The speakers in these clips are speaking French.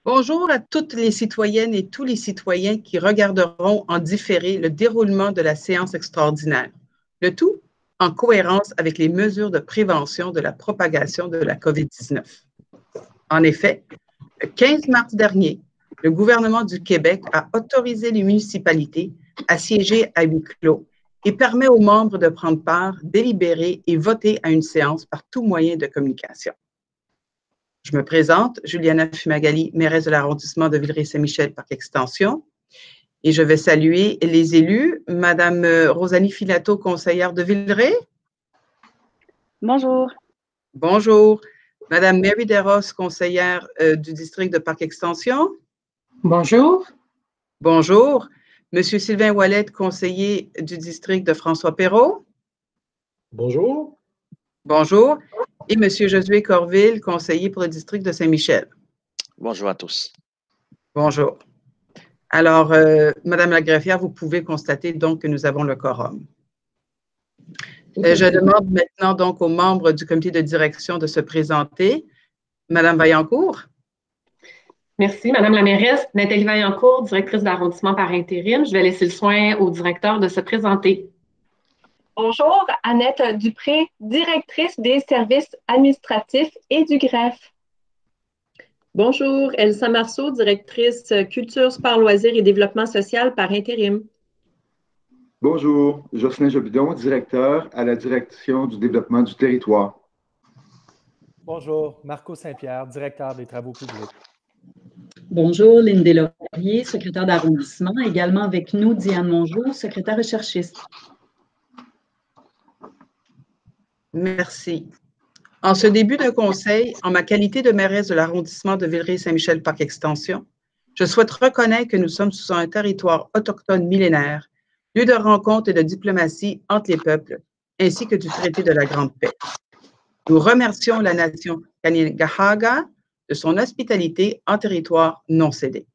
Bonjour à toutes les citoyennes et tous les citoyens qui regarderont en différé le déroulement de la séance extraordinaire, le tout en cohérence avec les mesures de prévention de la propagation de la COVID-19. En effet, le 15 mars dernier, le gouvernement du Québec a autorisé les municipalités à siéger à huis clos et permet aux membres de prendre part, délibérer et voter à une séance par tout moyen de communication. Je me présente, Juliana Fumagalli, mairesse de l'arrondissement de Villeray-Saint-Michel, Parc Extension, et je vais saluer les élus. Madame Rosalie Filato, conseillère de Villeray. Bonjour. Bonjour. Madame Mary Desrosses, conseillère du district de Parc Extension. Bonjour. Bonjour. Monsieur Sylvain Ouellette, conseiller du district de François-Perrault. Bonjour. Bonjour. Et Monsieur Josué Corville, conseiller pour le district de Saint-Michel. Bonjour à tous. Bonjour. Alors, Madame la greffière, vous pouvez constater donc que nous avons le quorum. Je demande maintenant donc aux membres du comité de direction de se présenter. Madame Vaillancourt. Merci, Madame la mairesse. Nathalie Vaillancourt, directrice de l'arrondissement par intérim. Je vais laisser le soin au directeur de se présenter. Bonjour, Annette Dupré, directrice des services administratifs et du greffe. Bonjour, Elsa Marceau, directrice culture, sport, loisirs et développement social par intérim. Bonjour, Jocelyn Jobidon, directeur à la direction du développement du territoire. Bonjour, Marco Saint-Pierre, directeur des travaux publics. Bonjour, Lynne Deslauriers, secrétaire d'arrondissement. Également avec nous, Diane Mongeau, secrétaire recherchiste. Merci. En ce début de conseil, en ma qualité de mairesse de l'arrondissement de Villeray-Saint-Michel Parc Extension, je souhaite reconnaître que nous sommes sous un territoire autochtone millénaire, lieu de rencontre et de diplomatie entre les peuples, ainsi que du traité de la Grande Paix. Nous remercions la nation Kanien'kehá:ka de son hospitalité en territoire non cédé.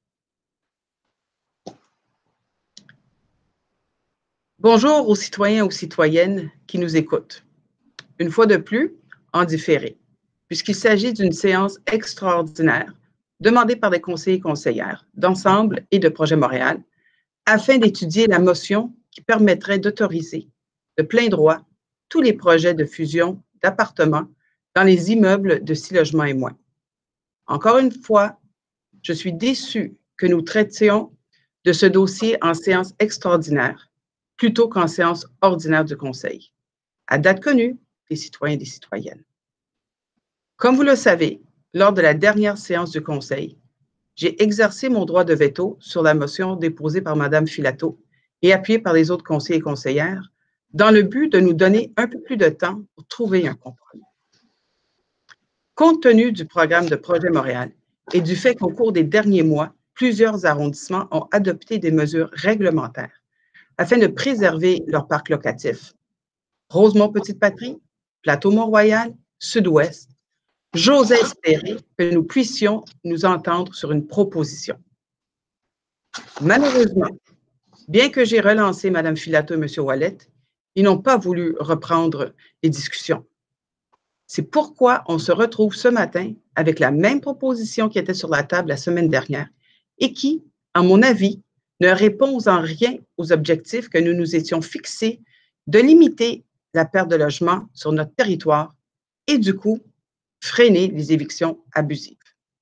Bonjour aux citoyens et aux citoyennes qui nous écoutent. Une fois de plus, en différé, puisqu'il s'agit d'une séance extraordinaire demandée par des conseillers et conseillères d'Ensemble et de Projet Montréal afin d'étudier la motion qui permettrait d'autoriser de plein droit tous les projets de fusion d'appartements dans les immeubles de 6 logements et moins. Encore une fois, je suis déçue que nous traitions de ce dossier en séance extraordinaire plutôt qu'en séance ordinaire du Conseil, à date connue des citoyens et des citoyennes. Comme vous le savez, lors de la dernière séance du Conseil, j'ai exercé mon droit de veto sur la motion déposée par Mme Filato et appuyée par les autres conseillers et conseillères dans le but de nous donner un peu plus de temps pour trouver un compromis. Compte tenu du programme de Projet Montréal et du fait qu'au cours des derniers mois, plusieurs arrondissements ont adopté des mesures réglementaires afin de préserver leur parc locatif, Rosemont-Petite-Patrie, Plateau-Mont-Royal, Sud-Ouest, j'ose espérer que nous puissions nous entendre sur une proposition. Malheureusement, bien que j'ai relancé Mme Filato et M. Ouellette, ils n'ont pas voulu reprendre les discussions. C'est pourquoi on se retrouve ce matin avec la même proposition qui était sur la table la semaine dernière et qui, à mon avis, ne répond en rien aux objectifs que nous nous étions fixés de limiter la perte de logement sur notre territoire et du coup, freiner les évictions abusives.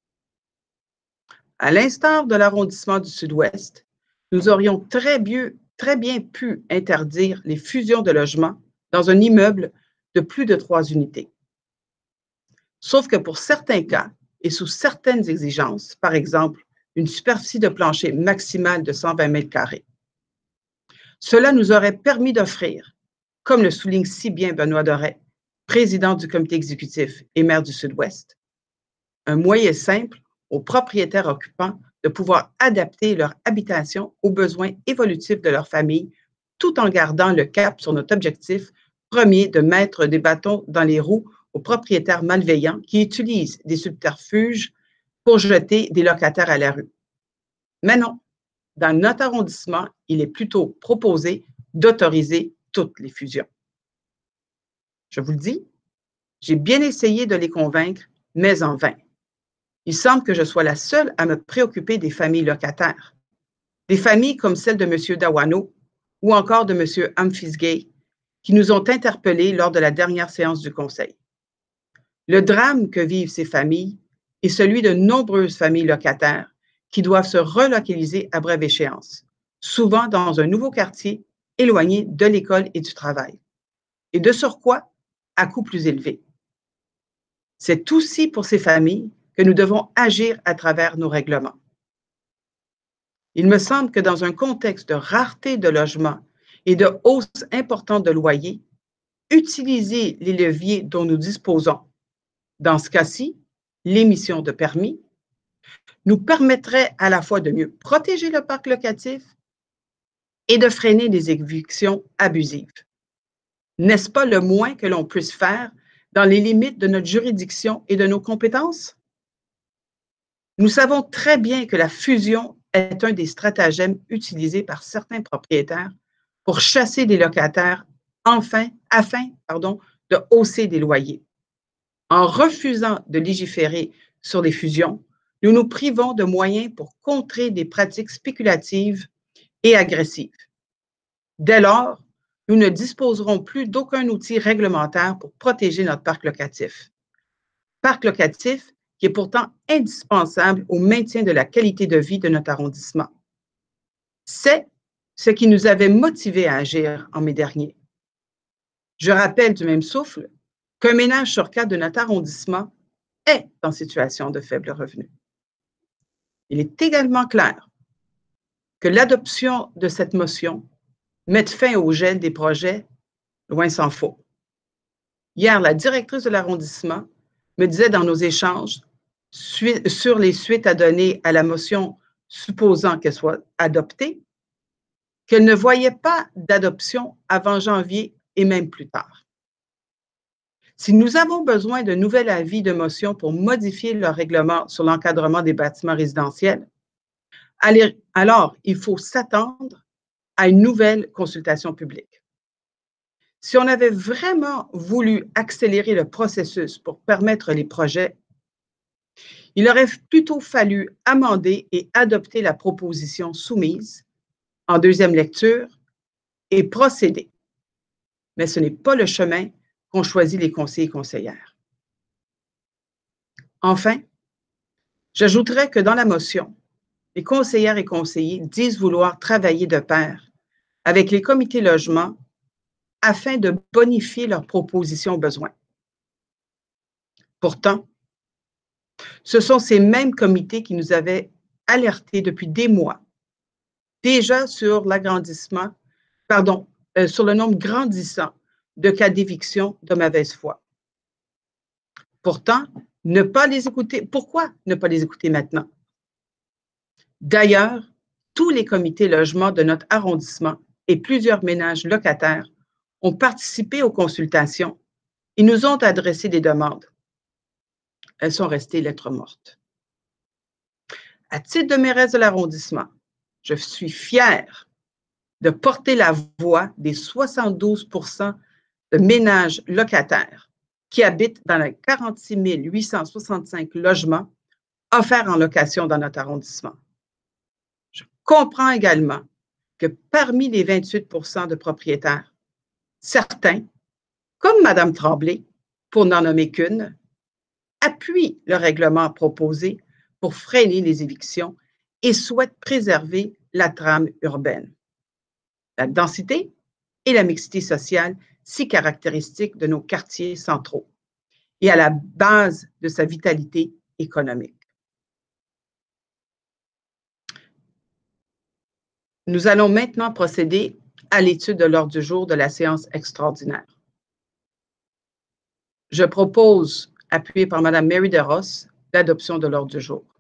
À l'instar de l'arrondissement du Sud-Ouest, nous aurions très bien pu interdire les fusions de logements dans un immeuble de plus de 3 unités. Sauf que pour certains cas et sous certaines exigences, par exemple, une superficie de plancher maximale de 120 mètres carrés, cela nous aurait permis d'offrir, comme le souligne si bien Benoît Doré, président du comité exécutif et maire du Sud-Ouest, un moyen simple aux propriétaires occupants de pouvoir adapter leur habitation aux besoins évolutifs de leur famille, tout en gardant le cap sur notre objectif premier de mettre des bâtons dans les roues aux propriétaires malveillants qui utilisent des subterfuges pour jeter des locataires à la rue. Mais non, dans notre arrondissement, il est plutôt proposé d'autoriser toutes les fusions. Je vous le dis, j'ai bien essayé de les convaincre, mais en vain. Il semble que je sois la seule à me préoccuper des familles locataires. Des familles comme celle de M. Dawano ou encore de M. Amphis-Gay qui nous ont interpellés lors de la dernière séance du Conseil. Le drame que vivent ces familles est celui de nombreuses familles locataires qui doivent se relocaliser à brève échéance, souvent dans un nouveau quartier éloigné de l'école et du travail, et de surcroît à coût plus élevé. C'est aussi pour ces familles que nous devons agir à travers nos règlements. Il me semble que dans un contexte de rareté de logements et de hausse importante de loyers, utiliser les leviers dont nous disposons, dans ce cas-ci, l'émission de permis, nous permettrait à la fois de mieux protéger le parc locatif et de freiner les évictions abusives. N'est-ce pas le moins que l'on puisse faire dans les limites de notre juridiction et de nos compétences? Nous savons très bien que la fusion est un des stratagèmes utilisés par certains propriétaires pour chasser des locataires afin de hausser des loyers. En refusant de légiférer sur les fusions, nous nous privons de moyens pour contrer des pratiques spéculatives et agressives. Dès lors, nous ne disposerons plus d'aucun outil réglementaire pour protéger notre parc locatif. Parc locatif qui est pourtant indispensable au maintien de la qualité de vie de notre arrondissement. C'est ce qui nous avait motivés à agir en mai dernier. Je rappelle du même souffle qu'un ménage sur 4 de notre arrondissement est en situation de faible revenu. Il est également clair que l'adoption de cette motion mette fin au gel des projets, loin s'en faut. Hier, la directrice de l'arrondissement me disait dans nos échanges sur les suites à donner à la motion supposant qu'elle soit adoptée, qu'elle ne voyait pas d'adoption avant janvier et même plus tard. Si nous avons besoin d'un nouvel avis de motion pour modifier le règlement sur l'encadrement des bâtiments résidentiels, alors il faut s'attendre à une nouvelle consultation publique. Si on avait vraiment voulu accélérer le processus pour permettre les projets, il aurait plutôt fallu amender et adopter la proposition soumise en deuxième lecture et procéder. Mais ce n'est pas le chemin qu'ont choisi les conseillers et conseillères. Enfin, j'ajouterais que dans la motion, les conseillères et conseillers disent vouloir travailler de pair avec les comités logement afin de bonifier leurs propositions aux besoins. Pourtant, ce sont ces mêmes comités qui nous avaient alertés depuis des mois, déjà sur l'agrandissement, sur le nombre grandissant de cas d'éviction de mauvaise foi. Pourtant, ne pas les écouter. Pourquoi ne pas les écouter maintenant? D'ailleurs, tous les comités logement de notre arrondissement et plusieurs ménages locataires ont participé aux consultations et nous ont adressé des demandes. Elles sont restées lettres mortes. À titre de mairesse de l'arrondissement, je suis fière de porter la voix des 72 % de ménages locataires qui habitent dans les 46 865 logements offerts en location dans notre arrondissement. Je comprends également que parmi les 28 % de propriétaires, certains, comme Mme Tremblay, pour n'en nommer qu'une, appuient le règlement proposé pour freiner les évictions et souhaitent préserver la trame urbaine, la densité et la mixité sociale si caractéristiques de nos quartiers centraux et à la base de sa vitalité économique. Nous allons maintenant procéder à l'étude de l'ordre du jour de la séance extraordinaire. Je propose, appuyé par Mme Mary DeRoss, l'adoption de l'ordre du jour.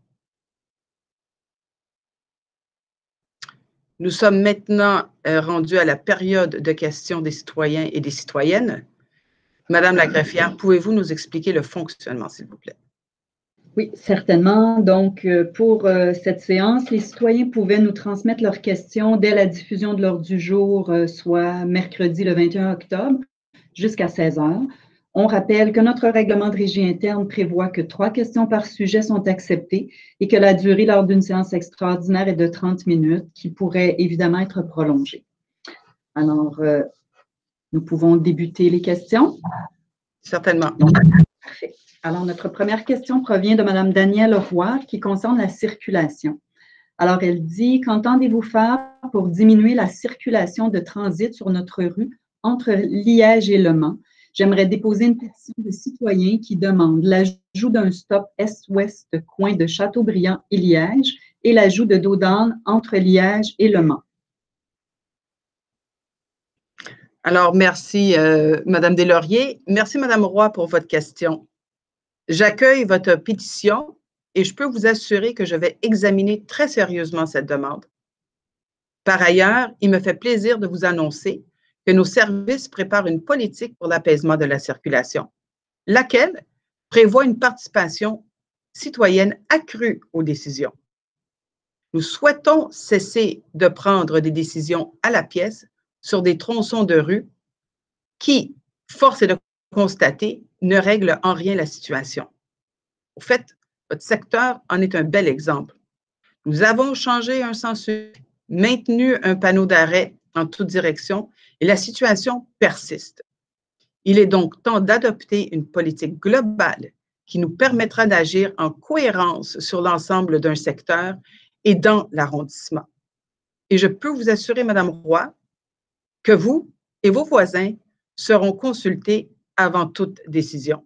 Nous sommes maintenant rendus à la période de questions des citoyens et des citoyennes. Madame la greffière, pouvez-vous nous expliquer le fonctionnement, s'il vous plaît? Oui, certainement. Donc, pour cette séance, les citoyens pouvaient nous transmettre leurs questions dès la diffusion de l'ordre du jour, soit mercredi le 21 octobre, jusqu'à 16 heures. On rappelle que notre règlement de régie interne prévoit que 3 questions par sujet sont acceptées et que la durée lors d'une séance extraordinaire est de 30 minutes, qui pourrait évidemment être prolongée. Alors, nous pouvons débuter les questions. Certainement. Parfait. Alors, notre première question provient de Mme Danielle Roy, qui concerne la circulation. Alors, elle dit « Qu'entendez-vous faire pour diminuer la circulation de transit sur notre rue entre Liège et Le Mans? J'aimerais déposer une pétition de citoyens qui demande l'ajout d'un stop est-ouest coin de Châteaubriand et Liège et l'ajout de dos d'âne entre Liège et Le Mans. » Alors, merci, Mme Deslauriers. Merci, Mme Roy, pour votre question. J'accueille votre pétition et je peux vous assurer que je vais examiner très sérieusement cette demande. Par ailleurs, il me fait plaisir de vous annoncer que nos services préparent une politique pour l'apaisement de la circulation, laquelle prévoit une participation citoyenne accrue aux décisions. Nous souhaitons cesser de prendre des décisions à la pièce sur des tronçons de rue qui, force est de constater, ne règlent en rien la situation. Au fait, votre secteur en est un bel exemple. Nous avons changé un sens unique, maintenu un panneau d'arrêt en toute direction et la situation persiste. Il est donc temps d'adopter une politique globale qui nous permettra d'agir en cohérence sur l'ensemble d'un secteur et dans l'arrondissement. Et je peux vous assurer, Mme Roy, que vous et vos voisins seront consultés avant toute décision.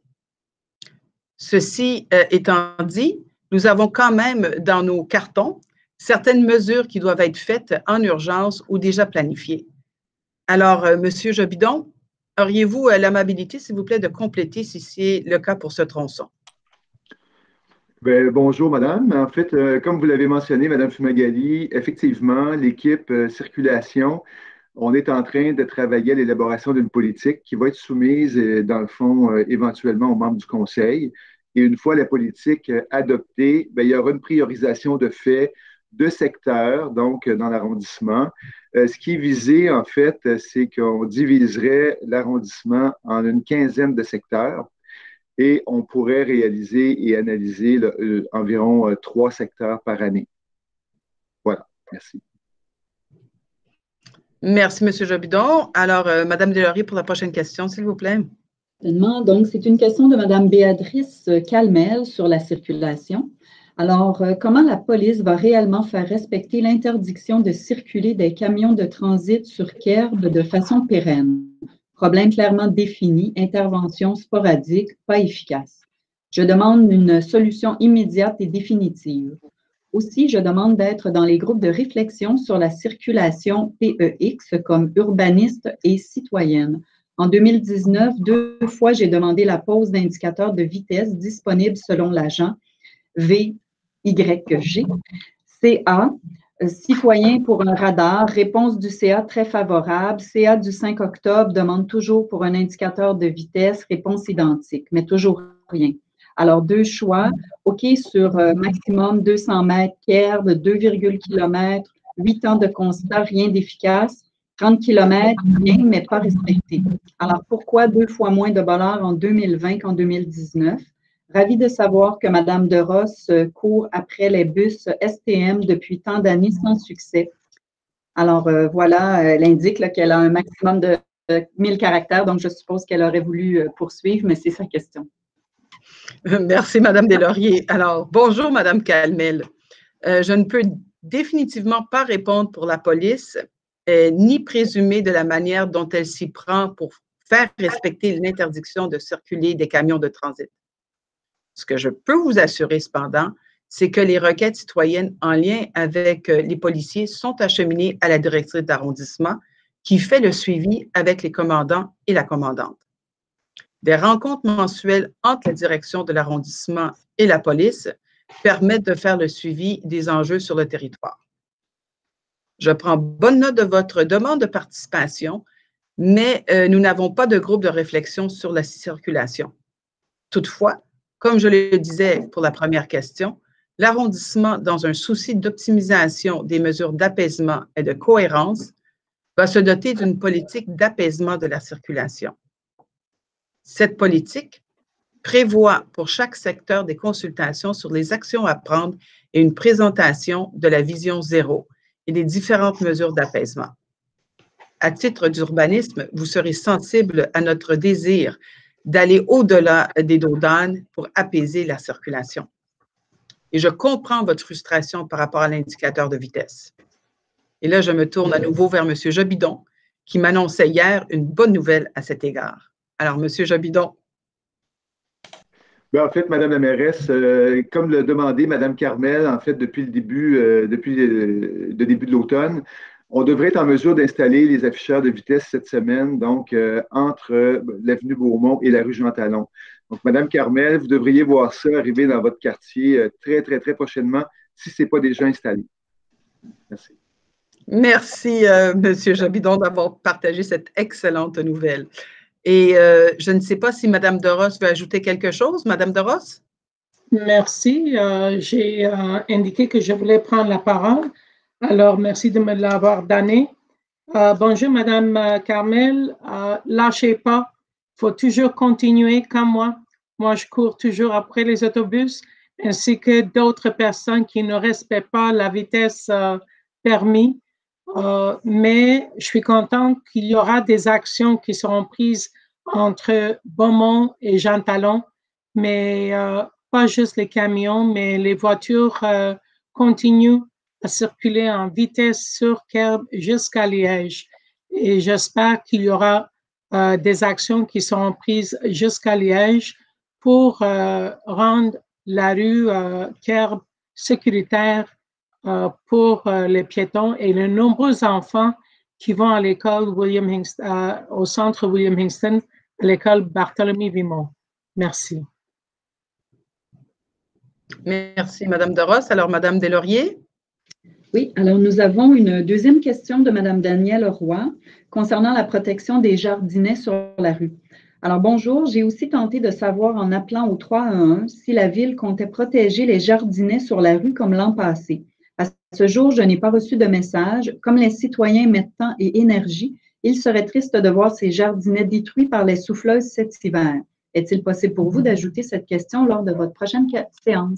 Ceci étant dit, nous avons quand même dans nos cartons certaines mesures qui doivent être faites en urgence ou déjà planifiées. Alors, M. Jobidon, auriez-vous l'amabilité, s'il vous plaît, de compléter si c'est le cas pour ce tronçon? Bien, bonjour, madame. En fait, comme vous l'avez mentionné, madame Fumagalli, effectivement, l'équipe circulation, on est en train de travailler à l'élaboration d'une politique qui va être soumise, dans le fond, éventuellement aux membres du conseil. Et une fois la politique adoptée, bien, il y aura une priorisation de fait de secteurs, donc dans l'arrondissement. Ce qui est visé, en fait, c'est qu'on diviserait l'arrondissement en une quinzaine de secteurs et on pourrait réaliser et analyser environ 3 secteurs par année. Voilà, merci. Merci, M. Jobidon. Alors, Mme Deslauriers, pour la prochaine question, s'il vous plaît. Donc, c'est une question de Mme Béatrice Calmel sur la circulation. Alors, comment la police va réellement faire respecter l'interdiction de circuler des camions de transit sur Kerbe de façon pérenne? Problème clairement défini, intervention sporadique, pas efficace. Je demande une solution immédiate et définitive. Aussi, je demande d'être dans les groupes de réflexion sur la circulation PEX comme urbaniste et citoyenne. En 2019, 2 fois, j'ai demandé la pose d'indicateurs de vitesse disponibles selon l'agent VYG. CA, citoyen pour un radar, réponse du CA très favorable. CA du 5 octobre demande toujours pour un indicateur de vitesse, réponse identique, mais toujours rien. Alors, 2 choix, OK sur maximum 200 mètres, Kerbe, 2, km, 8 ans de constat, rien d'efficace. 30 km, bien, mais pas respecté. Alors, pourquoi 2 fois moins de bonheur en 2020 qu'en 2019? Ravi de savoir que Mme Derosse court après les bus STM depuis tant d'années sans succès. Alors, voilà, elle indique qu'elle a un maximum de 1000 caractères, donc je suppose qu'elle aurait voulu poursuivre, mais c'est sa question. Merci, Mme Deslauriers. Alors, bonjour, Mme Calmel. Je ne peux définitivement pas répondre pour la police, ni présumer de la manière dont elle s'y prend pour faire respecter l'interdiction de circuler des camions de transit. Ce que je peux vous assurer cependant, c'est que les requêtes citoyennes en lien avec les policiers sont acheminées à la directrice d'arrondissement qui fait le suivi avec les commandants et la commandante. Des rencontres mensuelles entre la direction de l'arrondissement et la police permettent de faire le suivi des enjeux sur le territoire. Je prends bonne note de votre demande de participation, mais nous n'avons pas de groupe de réflexion sur la circulation. Toutefois, comme je le disais pour la première question, l'arrondissement, dans un souci d'optimisation des mesures d'apaisement et de cohérence, va se doter d'une politique d'apaisement de la circulation. Cette politique prévoit pour chaque secteur des consultations sur les actions à prendre et une présentation de la vision zéro et des différentes mesures d'apaisement. À titre d'urbanisme, vous serez sensible à notre désir d'aller au-delà des dos d'âne pour apaiser la circulation. Et je comprends votre frustration par rapport à l'indicateur de vitesse. Et là, je me tourne à nouveau vers M. Jobidon, qui m'annonçait hier une bonne nouvelle à cet égard. Alors, M. Jobidon. En fait, Madame la mairesse, comme l'a demandé Madame Carmel, en fait, depuis le début de l'automne, on devrait être en mesure d'installer les afficheurs de vitesse cette semaine, donc entre l'avenue Beaumont et la rue Jean-Talon. Donc, Madame Carmel, vous devriez voir ça arriver dans votre quartier très, très, très prochainement, si ce n'est pas déjà installé. Merci. Merci, M. Jobidon, d'avoir partagé cette excellente nouvelle. Et je ne sais pas si Mme Deros veut ajouter quelque chose. Mme Deros? Merci. J'ai indiqué que je voulais prendre la parole. Alors, merci de me l'avoir donné. Bonjour, Mme Carmel. Lâchez pas. Il faut toujours continuer comme moi. Moi, je cours toujours après les autobus, ainsi que d'autres personnes qui ne respectent pas la vitesse permise. Mais je suis contente qu'il y aura des actions qui seront prises entre Beaumont et Jean-Talon, mais pas juste les camions, mais les voitures continuent à circuler en vitesse sur Kerb jusqu'à Liège. Et j'espère qu'il y aura des actions qui seront prises jusqu'à Liège pour rendre la rue Kerb sécuritaire pour les piétons et les nombreux enfants qui vont à l'école au centre William Hingston, à l'école Barthélemy Vimont. Merci. Merci, Mme Deros. Alors, Mme Deslauriers? Oui, alors nous avons une deuxième question de Mme Danielle Roy concernant la protection des jardinets sur la rue. Alors, bonjour, j'ai aussi tenté de savoir en appelant au 311 si la Ville comptait protéger les jardinets sur la rue comme l'an passé. À ce jour, je n'ai pas reçu de message. Comme les citoyens mettent temps et énergie, il serait triste de voir ces jardinets détruits par les souffleuses cet hiver. Est-il possible pour vous d'ajouter cette question lors de votre prochaine séance?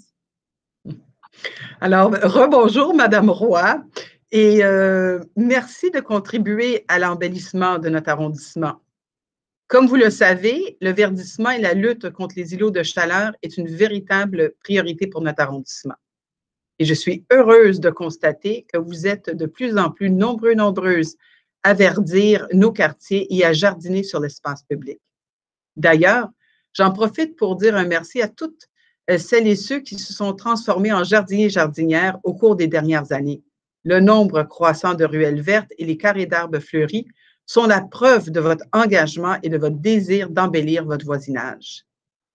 Alors, rebonjour, Madame Roy, et merci de contribuer à l'embellissement de notre arrondissement. Comme vous le savez, le verdissement et la lutte contre les îlots de chaleur est une véritable priorité pour notre arrondissement. Et je suis heureuse de constater que vous êtes de plus en plus nombreuses à verdir nos quartiers et à jardiner sur l'espace public. D'ailleurs, j'en profite pour dire un merci à toutes celles et ceux qui se sont transformés en jardiniers et jardinières au cours des dernières années. Le nombre croissant de ruelles vertes et les carrés d'arbres fleuris sont la preuve de votre engagement et de votre désir d'embellir votre voisinage.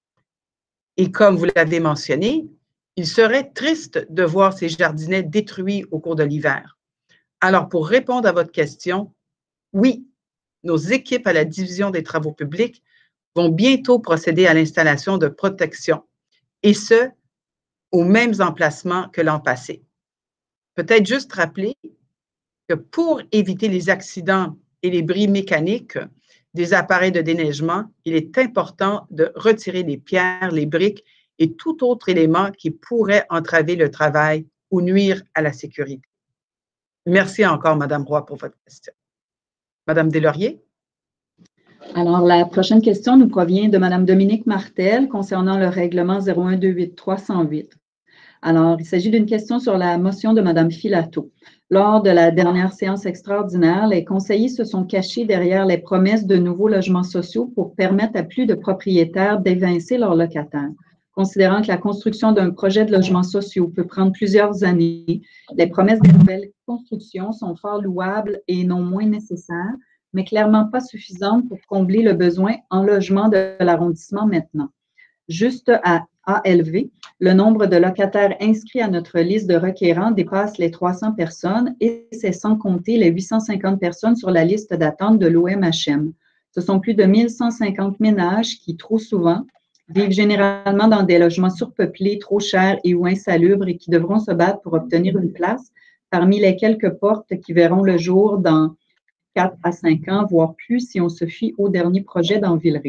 Et comme vous l'avez mentionné, il serait triste de voir ces jardinets détruits au cours de l'hiver. Alors, pour répondre à votre question, oui, nos équipes à la division des travaux publics vont bientôt procéder à l'installation de protection, et ce, aux mêmes emplacements que l'an passé. Peut-être juste rappeler que pour éviter les accidents et les bris mécaniques des appareils de déneigement, il est important de retirer les pierres, les briques et tout autre élément qui pourrait entraver le travail ou nuire à la sécurité. Merci encore, Madame Roy, pour votre question. Madame Deslauriers? Alors, la prochaine question nous provient de Mme Dominique Martel concernant le règlement 01-283-108. Alors, il s'agit d'une question sur la motion de Mme Filato. Lors de la dernière séance extraordinaire, les conseillers se sont cachés derrière les promesses de nouveaux logements sociaux pour permettre à plus de propriétaires d'évincer leurs locataires. Considérant que la construction d'un projet de logements sociaux peut prendre plusieurs années, les promesses de nouvelles constructions sont fort louables et non moins nécessaires, mais clairement pas suffisantes pour combler le besoin en logement de l'arrondissement maintenant. Juste à ALV, le nombre de locataires inscrits à notre liste de requérants dépasse les 300 personnes et c'est sans compter les 850 personnes sur la liste d'attente de l'OMHM. Ce sont plus de 1150 ménages qui, trop souvent, vivent généralement dans des logements surpeuplés, trop chers et ou insalubres et qui devront se battre pour obtenir une place parmi les quelques portes qui verront le jour dans 4 à 5 ans, voire plus si on se fie au dernier projet dans Villeray.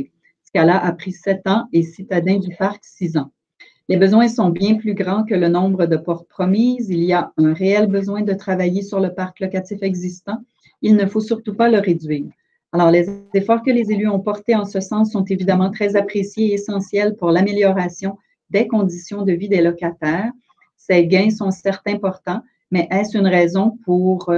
Scala a pris 7 ans et Citadin du Parc 6 ans. Les besoins sont bien plus grands que le nombre de portes promises. Il y a un réel besoin de travailler sur le parc locatif existant. Il ne faut surtout pas le réduire. Alors, les efforts que les élus ont portés en ce sens sont évidemment très appréciés et essentiels pour l'amélioration des conditions de vie des locataires. Ces gains sont certes importants, mais est-ce une raison pour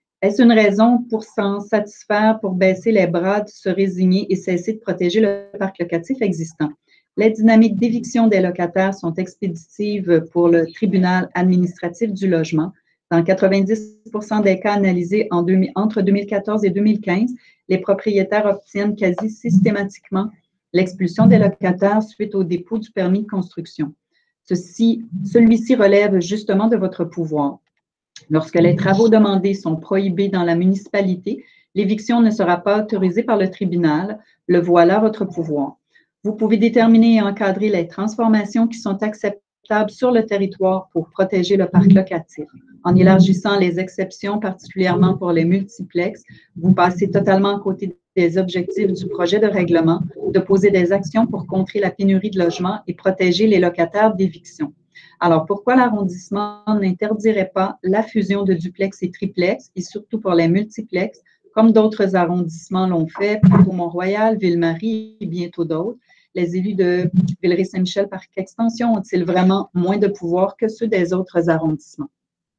s'en satisfaire, pour baisser les bras, de se résigner et cesser de protéger le parc locatif existant? Les dynamiques d'éviction des locataires sont expéditives pour le tribunal administratif du logement. Dans 90% des cas analysés entre 2014 et 2015, les propriétaires obtiennent quasi systématiquement l'expulsion des locataires suite au dépôt du permis de construction. Celui-ci relève justement de votre pouvoir. Lorsque les travaux demandés sont prohibés dans la municipalité, l'éviction ne sera pas autorisée par le tribunal. Le voilà votre pouvoir. Vous pouvez déterminer et encadrer les transformations qui sont acceptables sur le territoire pour protéger le parc locatif. En élargissant les exceptions, particulièrement pour les multiplexes, vous passez totalement à côté des objectifs du projet de règlement, de poser des actions pour contrer la pénurie de logements et protéger les locataires d'éviction. Alors, pourquoi l'arrondissement n'interdirait pas la fusion de duplex et triplex, et surtout pour les multiplexes, comme d'autres arrondissements l'ont fait, pour Mont-Royal, Ville-Marie et bientôt d'autres? Les élus de Villeray-Saint-Michel, par extension, ont-ils vraiment moins de pouvoir que ceux des autres arrondissements?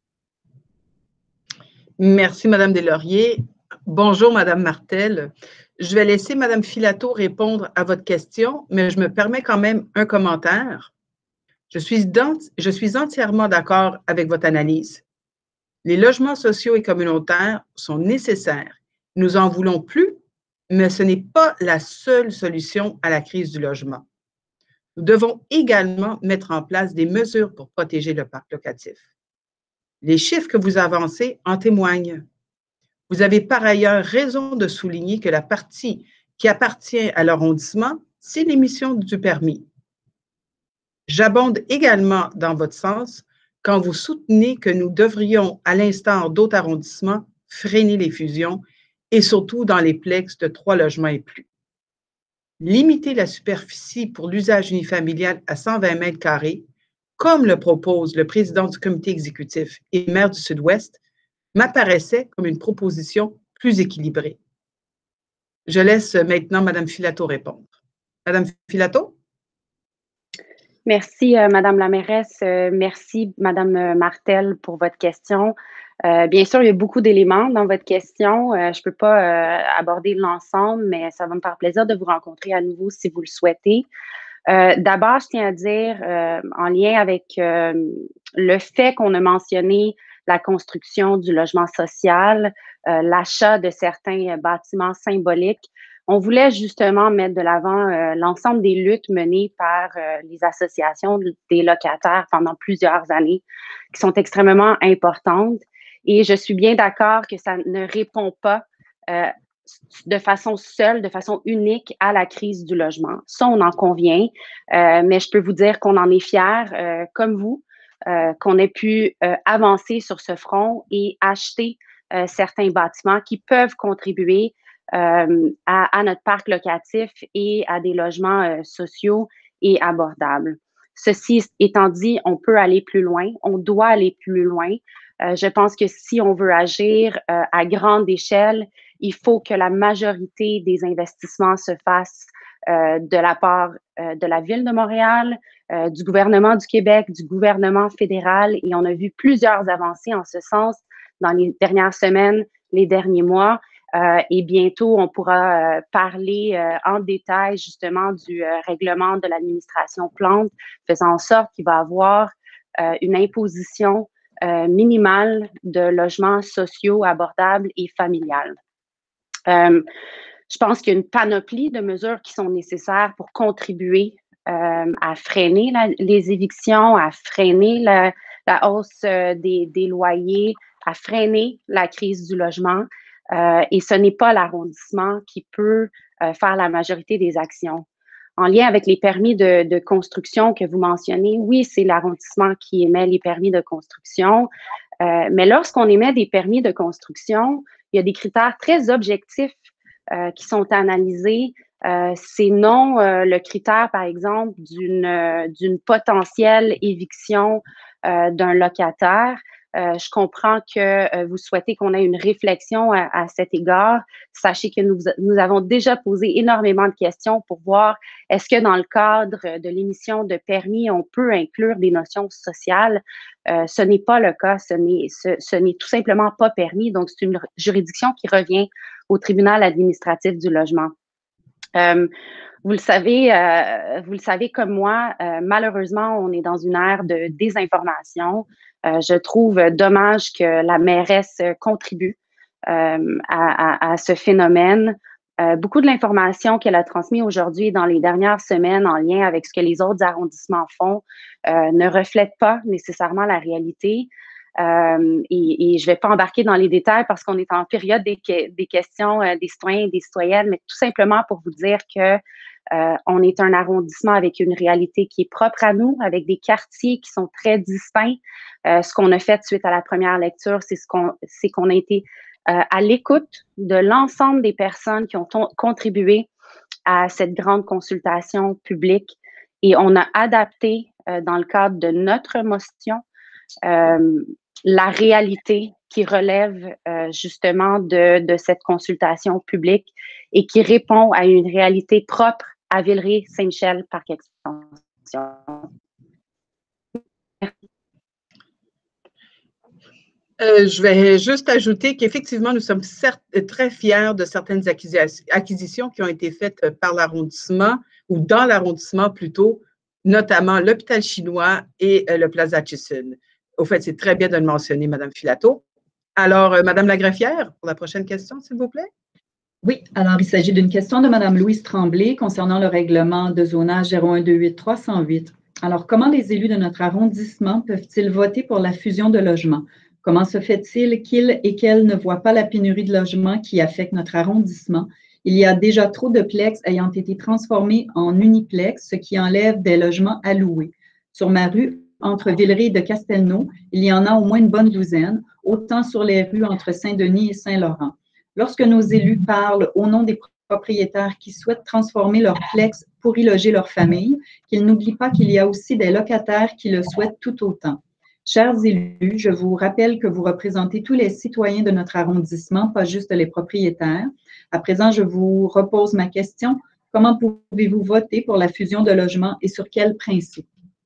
Merci, Mme Deslauriers. Bonjour, Mme Martel. Je vais laisser Mme Filato répondre à votre question, mais je me permets quand même un commentaire. Je suis entièrement d'accord avec votre analyse. Les logements sociaux et communautaires sont nécessaires. Nous en voulons plus, mais ce n'est pas la seule solution à la crise du logement. Nous devons également mettre en place des mesures pour protéger le parc locatif. Les chiffres que vous avancez en témoignent. Vous avez par ailleurs raison de souligner que la partie qui appartient à l'arrondissement, c'est l'émission du permis. J'abonde également dans votre sens quand vous soutenez que nous devrions, à l'instar d'autres arrondissements, freiner les fusions et surtout dans les plexes de 3 logements et plus. Limiter la superficie pour l'usage unifamilial à 120 mètres carrés, comme le propose le président du comité exécutif et maire du Sud-Ouest, m'apparaissait comme une proposition plus équilibrée. Je laisse maintenant Mme Filato répondre. Mme Filato? Merci, Madame la mairesse. Merci, Madame Martel, pour votre question. Bien sûr, il y a beaucoup d'éléments dans votre question. Je ne peux pas aborder l'ensemble, mais ça va me faire plaisir de vous rencontrer à nouveau si vous le souhaitez. D'abord, je tiens à dire, en lien avec le fait qu'on a mentionné la construction du logement social, l'achat de certains bâtiments symboliques, on voulait justement mettre de l'avant l'ensemble des luttes menées par les associations des locataires pendant plusieurs années, qui sont extrêmement importantes. Et je suis bien d'accord que ça ne répond pas de façon seule, de façon unique à la crise du logement. Ça, on en convient, mais je peux vous dire qu'on en est fiers, comme vous, qu'on ait pu avancer sur ce front et acheter certains bâtiments qui peuvent contribuer à notre parc locatif et à des logements sociaux et abordables. Ceci étant dit, on peut aller plus loin, on doit aller plus loin. Je pense que si on veut agir à grande échelle, il faut que la majorité des investissements se fassent de la part de la Ville de Montréal, du gouvernement du Québec, du gouvernement fédéral, et on a vu plusieurs avancées en ce sens dans les dernières semaines, les derniers mois, et bientôt on pourra parler en détail justement du règlement de l'administration Plante, faisant en sorte qu'il va y avoir une imposition minimale de logements sociaux abordables et familiales. Je pense qu'il y a une panoplie de mesures qui sont nécessaires pour contribuer à freiner les évictions, à freiner la hausse des loyers, à freiner la crise du logement. Et ce n'est pas l'arrondissement qui peut faire la majorité des actions. En lien avec les permis de construction que vous mentionnez, oui, c'est l'arrondissement qui émet les permis de construction. Mais lorsqu'on émet des permis de construction, il y a des critères très objectifs qui sont analysés c'est non le critère, par exemple, d'une potentielle éviction d'un locataire. Je comprends que vous souhaitez qu'on ait une réflexion à cet égard. Sachez que nous avons déjà posé énormément de questions pour voir est-ce que dans le cadre de l'émission de permis, on peut inclure des notions sociales. Ce n'est pas le cas, ce n'est tout simplement pas permis. Donc, c'est une juridiction qui revient au tribunal administratif du logement. Vous le savez comme moi, malheureusement, on est dans une ère de désinformation. Je trouve dommage que la mairesse contribue à ce phénomène. Beaucoup de l'information qu'elle a transmise aujourd'hui dans les dernières semaines en lien avec ce que les autres arrondissements font ne reflète pas nécessairement la réalité. Et je ne vais pas embarquer dans les détails parce qu'on est en période des questions des citoyens et des citoyennes, mais tout simplement pour vous dire que on est un arrondissement avec une réalité qui est propre à nous, avec des quartiers qui sont très distincts. Ce qu'on a fait suite à la première lecture, c'est qu'on a été à l'écoute de l'ensemble des personnes qui ont contribué à cette grande consultation publique et on a adapté dans le cadre de notre motion la réalité qui relève justement de cette consultation publique et qui répond à une réalité propre à Villeray-Saint-Michel Parc Extension. Je vais juste ajouter qu'effectivement, nous sommes très fiers de certaines acquisitions qui ont été faites par l'arrondissement ou dans l'arrondissement plutôt, notamment l'hôpital chinois et le Plaza Thyssen. Au fait, c'est très bien de le mentionner, Mme Filato. Alors, Mme la greffière, pour la prochaine question, s'il vous plaît. Oui, alors il s'agit d'une question de Mme Louise Tremblay concernant le règlement de zonage 0128-308. Alors, comment les élus de notre arrondissement peuvent-ils voter pour la fusion de logements? Comment se fait-il qu'ils et qu'elles ne voient pas la pénurie de logements qui affecte notre arrondissement? Il y a déjà trop de plex ayant été transformés en uniplex, ce qui enlève des logements à louer. Sur ma rue, entre Villeray et de Castelnau, il y en a au moins une bonne douzaine, autant sur les rues entre Saint-Denis et Saint-Laurent. Lorsque nos élus parlent au nom des propriétaires qui souhaitent transformer leur plex pour y loger leur famille, qu'ils n'oublient pas qu'il y a aussi des locataires qui le souhaitent tout autant. Chers élus, je vous rappelle que vous représentez tous les citoyens de notre arrondissement, pas juste les propriétaires. À présent, je vous repose ma question. Comment pouvez-vous voter pour la fusion de logements et sur quels principes?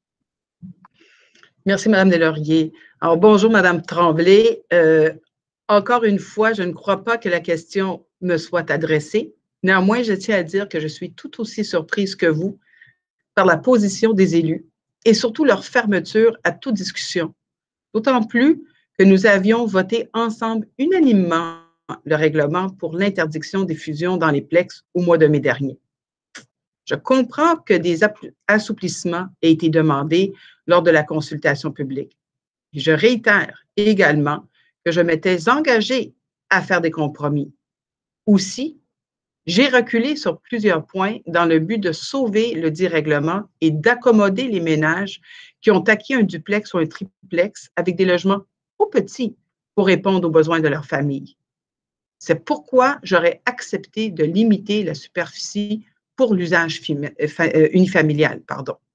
Merci, Mme Deslauriers. Alors, bonjour, Mme Tremblay. Encore une fois, je ne crois pas que la question me soit adressée. Néanmoins, je tiens à dire que je suis tout aussi surprise que vous par la position des élus et surtout leur fermeture à toute discussion. D'autant plus que nous avions voté ensemble unanimement le règlement pour l'interdiction des fusions dans les plex au mois de mai dernier. Je comprends que des assouplissements aient été demandés lors de la consultation publique. Et je réitère également que je m'étais engagée à faire des compromis. Aussi, j'ai reculé sur plusieurs points dans le but de sauver le dit règlement et d'accommoder les ménages qui ont acquis un duplex ou un triplex avec des logements trop petits pour répondre aux besoins de leur famille. C'est pourquoi j'aurais accepté de limiter la superficie pour l'usage unifamilial.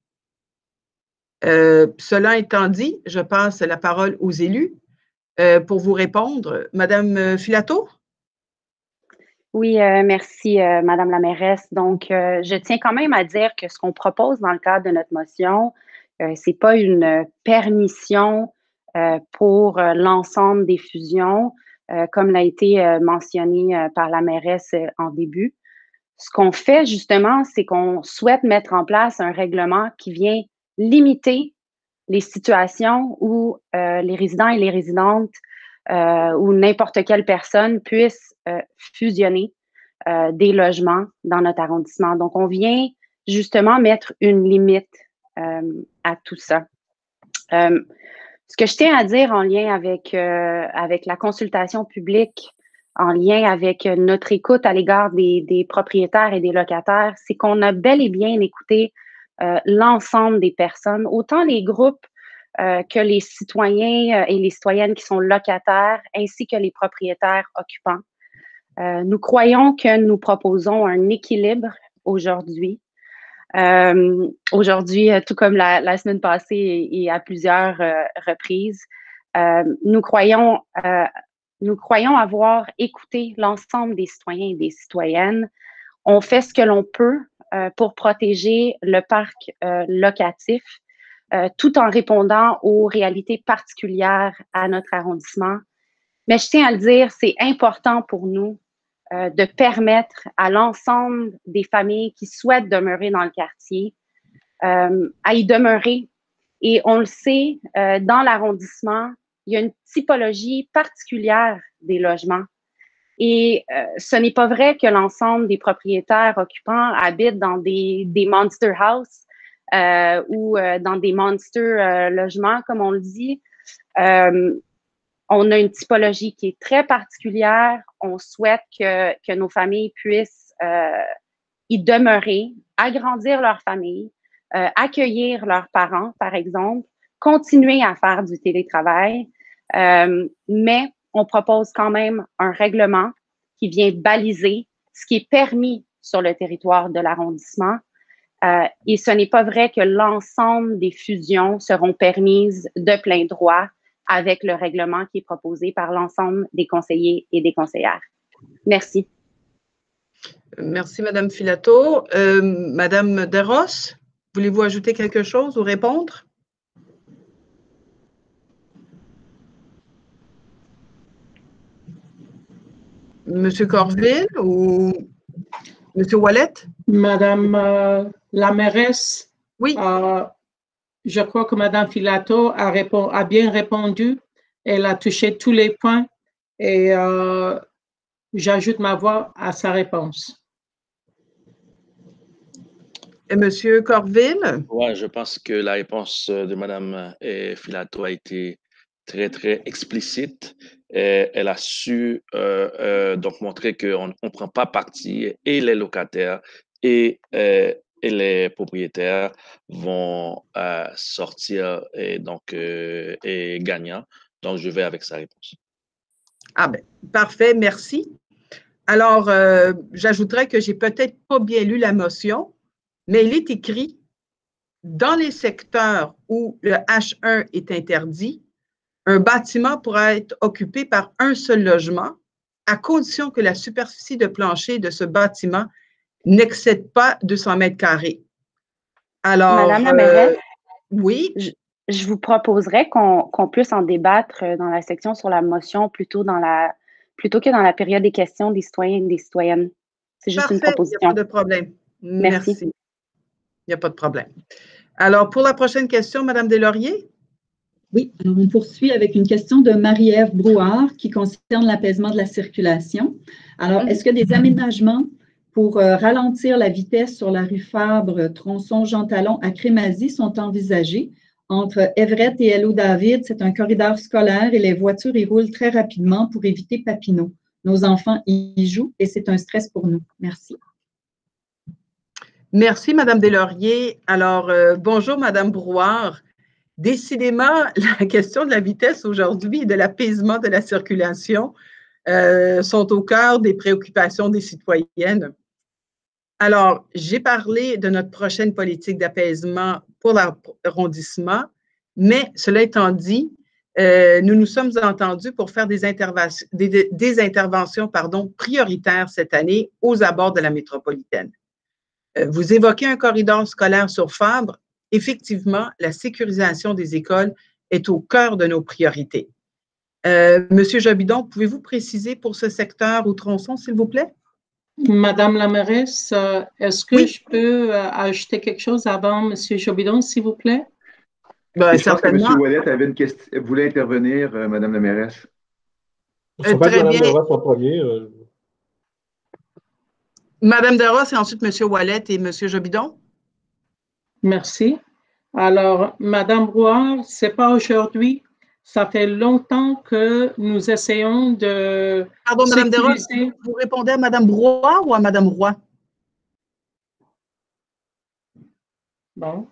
Cela étant dit, je passe la parole aux élus pour vous répondre. Madame Filato? Oui, merci, Madame la mairesse. Donc, je tiens quand même à dire que ce qu'on propose dans le cadre de notre motion, ce n'est pas une permission pour l'ensemble des fusions, comme l'a été mentionné par la mairesse en début. Ce qu'on fait justement, c'est qu'on souhaite mettre en place un règlement qui vient limiter les situations où les résidents et les résidentes ou n'importe quelle personne puisse fusionner des logements dans notre arrondissement. Donc, on vient justement mettre une limite à tout ça. Ce que je tiens à dire en lien avec la consultation publique, en lien avec notre écoute à l'égard des propriétaires et des locataires, c'est qu'on a bel et bien écouté l'ensemble des personnes, autant les groupes que les citoyens et les citoyennes qui sont locataires, ainsi que les propriétaires occupants. Nous croyons que nous proposons un équilibre aujourd'hui. Aujourd'hui, tout comme la semaine passée et à plusieurs reprises, nous croyons avoir écouté l'ensemble des citoyens et des citoyennes. On fait ce que l'on peut pour protéger le parc locatif, tout en répondant aux réalités particulières à notre arrondissement. Mais je tiens à le dire, c'est important pour nous de permettre à l'ensemble des familles qui souhaitent demeurer dans le quartier à y demeurer. Et on le sait, dans l'arrondissement, il y a une typologie particulière des logements. Et ce n'est pas vrai que l'ensemble des propriétaires occupants habitent dans des monster houses ou dans des monster logements, comme on le dit. On a une typologie qui est très particulière. On souhaite que nos familles puissent y demeurer, agrandir leur famille, accueillir leurs parents, par exemple, continuer à faire du télétravail, mais on propose quand même un règlement qui vient baliser ce qui est permis sur le territoire de l'arrondissement. Et ce n'est pas vrai que l'ensemble des fusions seront permises de plein droit avec le règlement qui est proposé par l'ensemble des conseillers et des conseillères. Merci. Merci, Madame Filato. Madame Deros, voulez-vous ajouter quelque chose ou répondre? Monsieur Corville ou Monsieur Wallet? Madame la mairesse, oui. Je crois que Madame Filato a bien répondu. Elle a touché tous les points et j'ajoute ma voix à sa réponse. Et Monsieur Corville? Oui, je pense que la réponse de Madame Filato a été très, très explicite. Elle a su donc montrer qu'on ne prend pas parti et les locataires et les propriétaires vont sortir et gagnants. Donc, je vais avec sa réponse. Ah ben, parfait, merci. Alors, j'ajouterais que j'ai peut-être pas bien lu la motion, mais il est écrit dans les secteurs où le H1 est interdit, un bâtiment pourra être occupé par un seul logement à condition que la superficie de plancher de ce bâtiment n'excède pas 200 mètres carrés. Alors, Madame la mairesse, oui. Je vous proposerais qu'on puisse en débattre dans la section sur la motion plutôt que dans la période des questions des citoyens et des citoyennes. C'est juste une proposition. Il n'y a pas de problème. Merci. Il n'y a pas de problème. Alors, pour la prochaine question, Madame Deslauriers? Oui, alors on poursuit avec une question de Marie-Ève Brouard qui concerne l'apaisement de la circulation. Alors, est-ce que des aménagements pour ralentir la vitesse sur la rue Fabre, tronçon Jean-Talon à Crémazie sont envisagés? Entre Everett et Hello-David, c'est un corridor scolaire et les voitures y roulent très rapidement pour éviter Papineau. Nos enfants y jouent et c'est un stress pour nous. Merci. Merci, Madame Deslauriers. Alors, bonjour, Madame Brouard. Décidément, la question de la vitesse aujourd'hui et de l'apaisement de la circulation sont au cœur des préoccupations des citoyennes. Alors, j'ai parlé de notre prochaine politique d'apaisement pour l'arrondissement, mais cela étant dit, nous nous sommes entendus pour faire des interventions prioritaires cette année aux abords de la métropolitaine. Vous évoquez un corridor scolaire sur Fabre. Effectivement, la sécurisation des écoles est au cœur de nos priorités. Monsieur Jobidon, pouvez-vous préciser pour ce secteur ou tronçon, s'il vous plaît? Madame la mairesse, est-ce que je peux ajouter quelque chose avant Monsieur Jobidon, s'il vous plaît? Ben, je pense que M. Wallet avait une question, voulait intervenir, Madame la mairesse. Très bien. Madame Deros et ensuite M. Wallet et M. Jobidon. Merci. Alors, Madame Brouard, ce n'est pas aujourd'hui. Ça fait longtemps que nous essayons de... Pardon, Madame Deros, vous répondez à Madame Brouard ou à Madame Roy? Bon.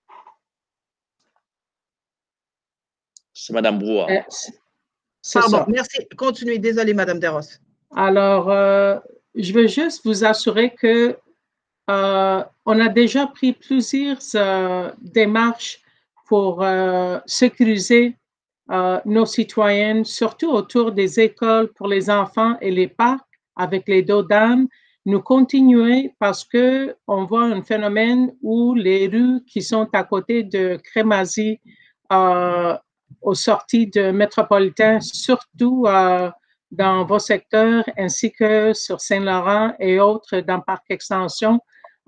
C'est Madame Brouard. Pardon, merci. Continuez. Désolée, Madame Deros. Alors, je veux juste vous assurer que on a déjà pris plusieurs démarches pour sécuriser nos citoyennes, surtout autour des écoles pour les enfants et les parcs avec les dos d'âne. Nous continuons parce qu'on voit un phénomène où les rues qui sont à côté de Crémazie, aux sorties de métropolitain, surtout dans vos secteurs, ainsi que sur Saint-Laurent et autres dans Parc Extension,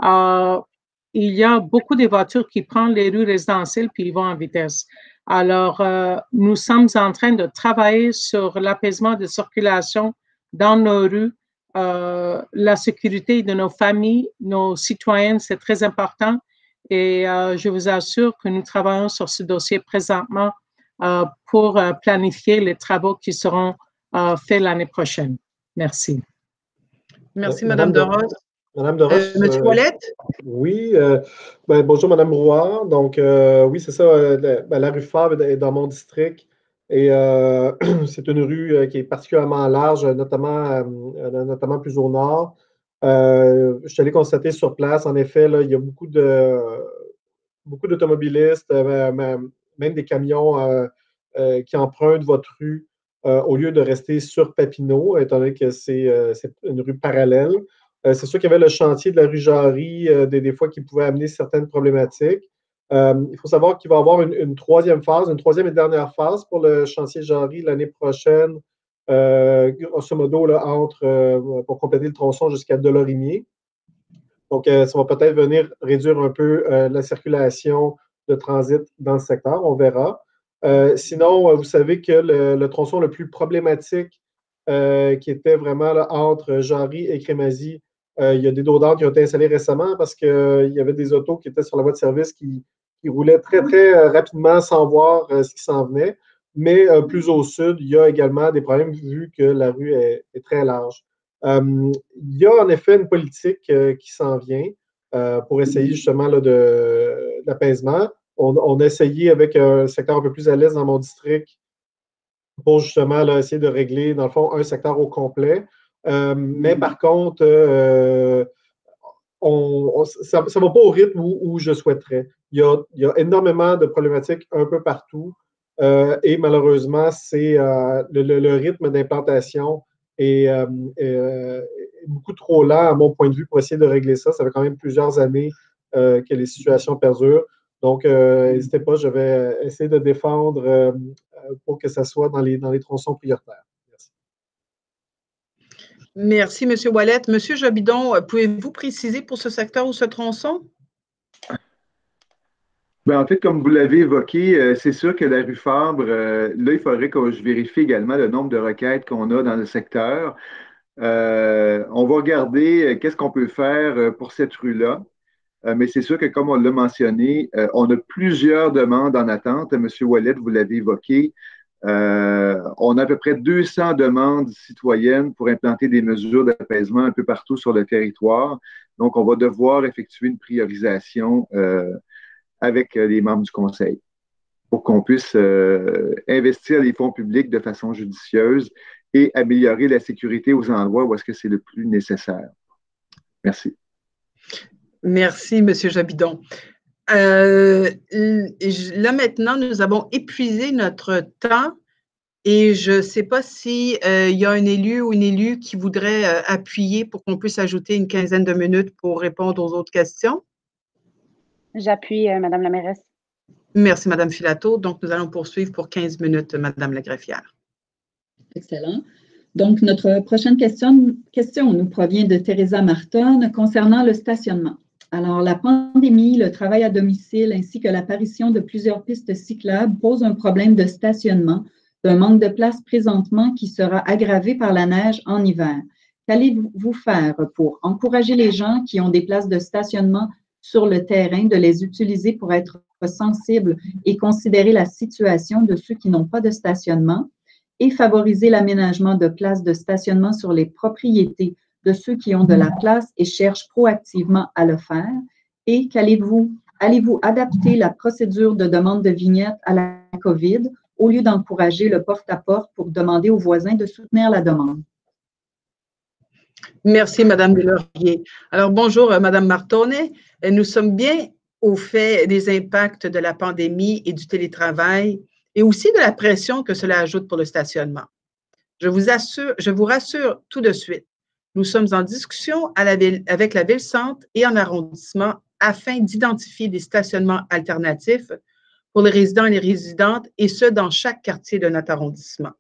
il y a beaucoup de voitures qui prennent les rues résidentielles puis ils vont en vitesse. Alors, nous sommes en train de travailler sur l'apaisement de circulation dans nos rues. La sécurité de nos familles, nos citoyennes, c'est très important. Et je vous assure que nous travaillons sur ce dossier présentement pour planifier les travaux qui seront faits l'année prochaine. Merci. Merci, Madame de Rosse. Madame de Rosse. Monsieur Ouellette? Oui. Bonjour, Madame Brouard. Donc, oui, c'est ça. La rue Fabre est dans mon district. Et c'est une rue qui est particulièrement large, notamment plus au nord. Je suis allé constater sur place, en effet, là, il y a beaucoup d'automobilistes, même des camions qui empruntent votre rue au lieu de rester sur Papineau, étant donné que c'est une rue parallèle. C'est sûr qu'il y avait le chantier de la rue Jarry, des fois qui pouvait amener certaines problématiques. Il faut savoir qu'il va y avoir une troisième phase, une troisième et dernière phase pour le chantier Jarry l'année prochaine, grosso modo, là, pour compléter le tronçon jusqu'à Delorimier. Donc, ça va peut-être venir réduire un peu la circulation de transit dans le secteur, on verra. Sinon, vous savez que le tronçon le plus problématique qui était vraiment là, entre Jarry et Crémazie, il y a des dos d'âne qui ont été installés récemment parce qu'il y avait des autos qui étaient sur la voie de service qui roulaient très, très rapidement sans voir ce qui s'en venait. Mais plus au sud, il y a également des problèmes vu que la rue est très large. Il y a en effet une politique qui s'en vient pour essayer justement là, d'apaisement. On a essayé avec un secteur un peu plus à l'est dans mon district pour justement là, essayer de régler, dans le fond, un secteur au complet. Mais par contre, ça ne va pas au rythme où je souhaiterais. Il y a énormément de problématiques un peu partout et malheureusement, c'est le rythme d'implantation est beaucoup trop lent à mon point de vue pour essayer de régler ça. Ça fait quand même plusieurs années que les situations perdurent. Donc, n'hésitez pas, je vais essayer de défendre pour que ça soit dans les tronçons prioritaires. Merci, M. Ouellette. M. Jobidon, pouvez-vous préciser pour ce secteur ou ce tronçon? En fait, comme vous l'avez évoqué, c'est sûr que la rue Fabre, là, il faudrait que je vérifie également le nombre de requêtes qu'on a dans le secteur. On va regarder qu'est-ce qu'on peut faire pour cette rue-là. Mais c'est sûr que, comme on l'a mentionné, on a plusieurs demandes en attente. M. Ouellette, vous l'avez évoqué. On a à peu près 200 demandes citoyennes pour implanter des mesures d'apaisement un peu partout sur le territoire. Donc, on va devoir effectuer une priorisation avec les membres du Conseil pour qu'on puisse investir les fonds publics de façon judicieuse et améliorer la sécurité aux endroits où est-ce que c'est le plus nécessaire. Merci. Merci, M. Jobidon. Là, maintenant, nous avons épuisé notre temps et je ne sais pas s'il y a un élu ou une élue qui voudrait appuyer pour qu'on puisse ajouter une quinzaine de minutes pour répondre aux autres questions. J'appuie, Madame la mairesse. Merci, Madame Filato. Donc, nous allons poursuivre pour 15 minutes, Madame la greffière. Excellent. Donc, notre prochaine question nous provient de Teresa Marton concernant le stationnement. Alors, la pandémie, le travail à domicile ainsi que l'apparition de plusieurs pistes cyclables posent un problème de stationnement, d'un manque de place présentement qui sera aggravé par la neige en hiver. Qu'allez-vous faire pour encourager les gens qui ont des places de stationnement sur le terrain de les utiliser pour être sensibles et considérer la situation de ceux qui n'ont pas de stationnement et favoriser l'aménagement de places de stationnement sur les propriétés de ceux qui ont de la place et cherchent proactivement à le faire? Et allez-vous adapter la procédure de demande de vignette à la COVID au lieu d'encourager le porte-à-porte pour demander aux voisins de soutenir la demande? Merci, Madame Deslauriers. Alors, bonjour, Madame Martone. Nous sommes bien au fait des impacts de la pandémie et du télétravail et aussi de la pression que cela ajoute pour le stationnement. Je vous rassure tout de suite, nous sommes en discussion avec la Ville-Centre et en arrondissement afin d'identifier des stationnements alternatifs pour les résidents et les résidentes, et ce, dans chaque quartier de notre arrondissement.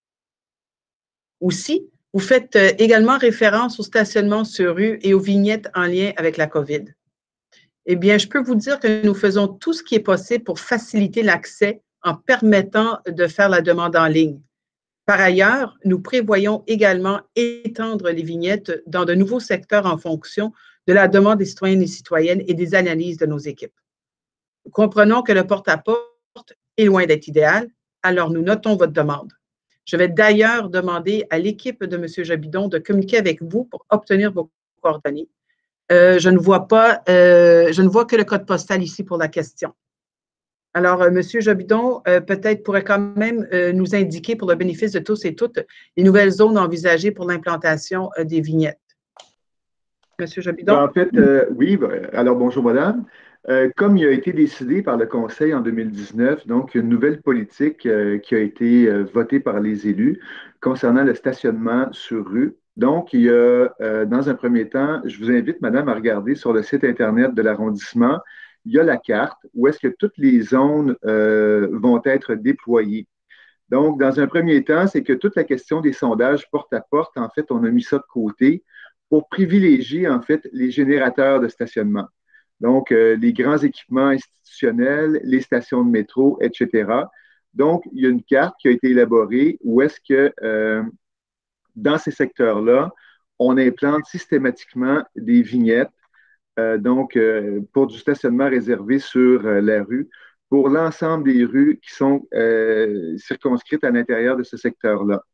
Aussi, vous faites également référence au stationnement sur rue et aux vignettes en lien avec la COVID. Eh bien, je peux vous dire que nous faisons tout ce qui est possible pour faciliter l'accès en permettant de faire la demande en ligne. Par ailleurs, nous prévoyons également étendre les vignettes dans de nouveaux secteurs en fonction de la demande des citoyennes et citoyennes et des analyses de nos équipes. Nous comprenons que le porte-à-porte est loin d'être idéal, alors nous notons votre demande. Je vais d'ailleurs demander à l'équipe de M. Jobidon de communiquer avec vous pour obtenir vos coordonnées. Je ne vois que le code postal ici pour la question. Alors, M. Jobidon, peut-être pourrait quand même nous indiquer pour le bénéfice de tous et toutes les nouvelles zones envisagées pour l'implantation des vignettes. M. Jobidon? En fait, oui. Alors, bonjour, madame. Comme il a été décidé par le Conseil en 2019, donc une nouvelle politique qui a été votée par les élus concernant le stationnement sur rue. Donc, il y a, dans un premier temps, je vous invite, madame, à regarder sur le site Internet de l'arrondissement, il y a la carte où est-ce que toutes les zones vont être déployées. Donc, dans un premier temps, c'est que toute la question des sondages porte-à-porte, en fait, on a mis ça de côté pour privilégier, en fait, les générateurs de stationnement. Donc, les grands équipements institutionnels, les stations de métro, etc. Donc, il y a une carte qui a été élaborée où est-ce que, dans ces secteurs-là, on implante systématiquement des vignettes, pour du stationnement réservé sur la rue, pour l'ensemble des rues qui sont circonscrites à l'intérieur de ce secteur-là.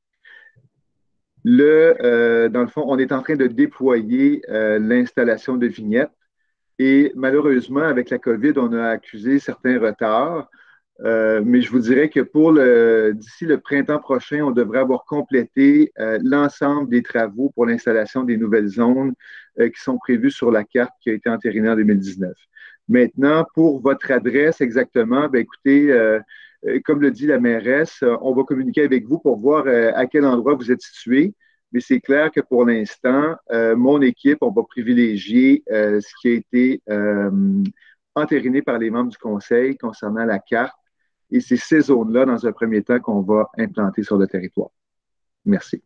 Dans le fond, on est en train de déployer l'installation de vignettes. Et malheureusement, avec la COVID, on a accusé certains retards. Mais je vous dirais que d'ici le printemps prochain, on devrait avoir complété l'ensemble des travaux pour l'installation des nouvelles zones qui sont prévues sur la carte qui a été entérinée en 2019. Maintenant, pour votre adresse exactement, bien, écoutez, comme le dit la mairesse, on va communiquer avec vous pour voir à quel endroit vous êtes situé. Mais c'est clair que pour l'instant, mon équipe, on va privilégier ce qui a été entériné par les membres du Conseil concernant la carte. Et c'est ces zones-là, dans un premier temps, qu'on va implanter sur le territoire. Merci.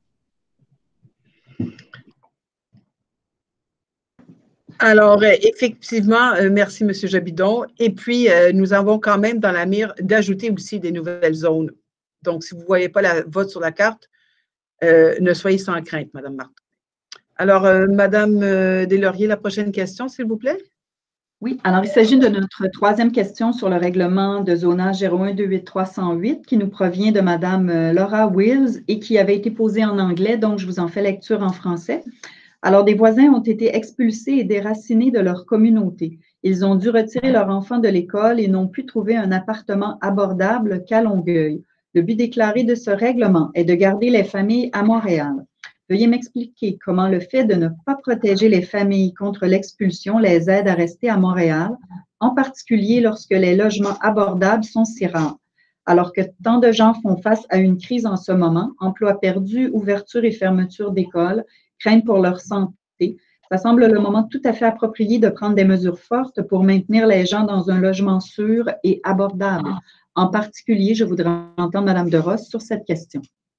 Alors, effectivement, merci, M. Jobidon. Et puis, nous avons quand même dans la mire d'ajouter aussi des nouvelles zones. Donc, si vous ne voyez pas la vote sur la carte, ne soyez sans crainte, Mme Martin. Alors, Mme Deslauriers, la prochaine question, s'il vous plaît. Oui, alors il s'agit de notre troisième question sur le règlement de zonage 01-28308 qui nous provient de Mme Laura Wills et qui avait été posée en anglais, donc je vous en fais lecture en français. Alors, des voisins ont été expulsés et déracinés de leur communauté. Ils ont dû retirer leur enfant de l'école et n'ont pu trouver un appartement abordable qu'à Longueuil. Le but déclaré de ce règlement est de garder les familles à Montréal. Veuillez m'expliquer comment le fait de ne pas protéger les familles contre l'expulsion les aide à rester à Montréal, en particulier lorsque les logements abordables sont si rares. Alors que tant de gens font face à une crise en ce moment, emplois perdus, ouverture et fermeture d'écoles, crainte pour leur santé, ça semble le moment tout à fait approprié de prendre des mesures fortes pour maintenir les gens dans un logement sûr et abordable. En particulier, je voudrais entendre Mme Derosse sur cette question.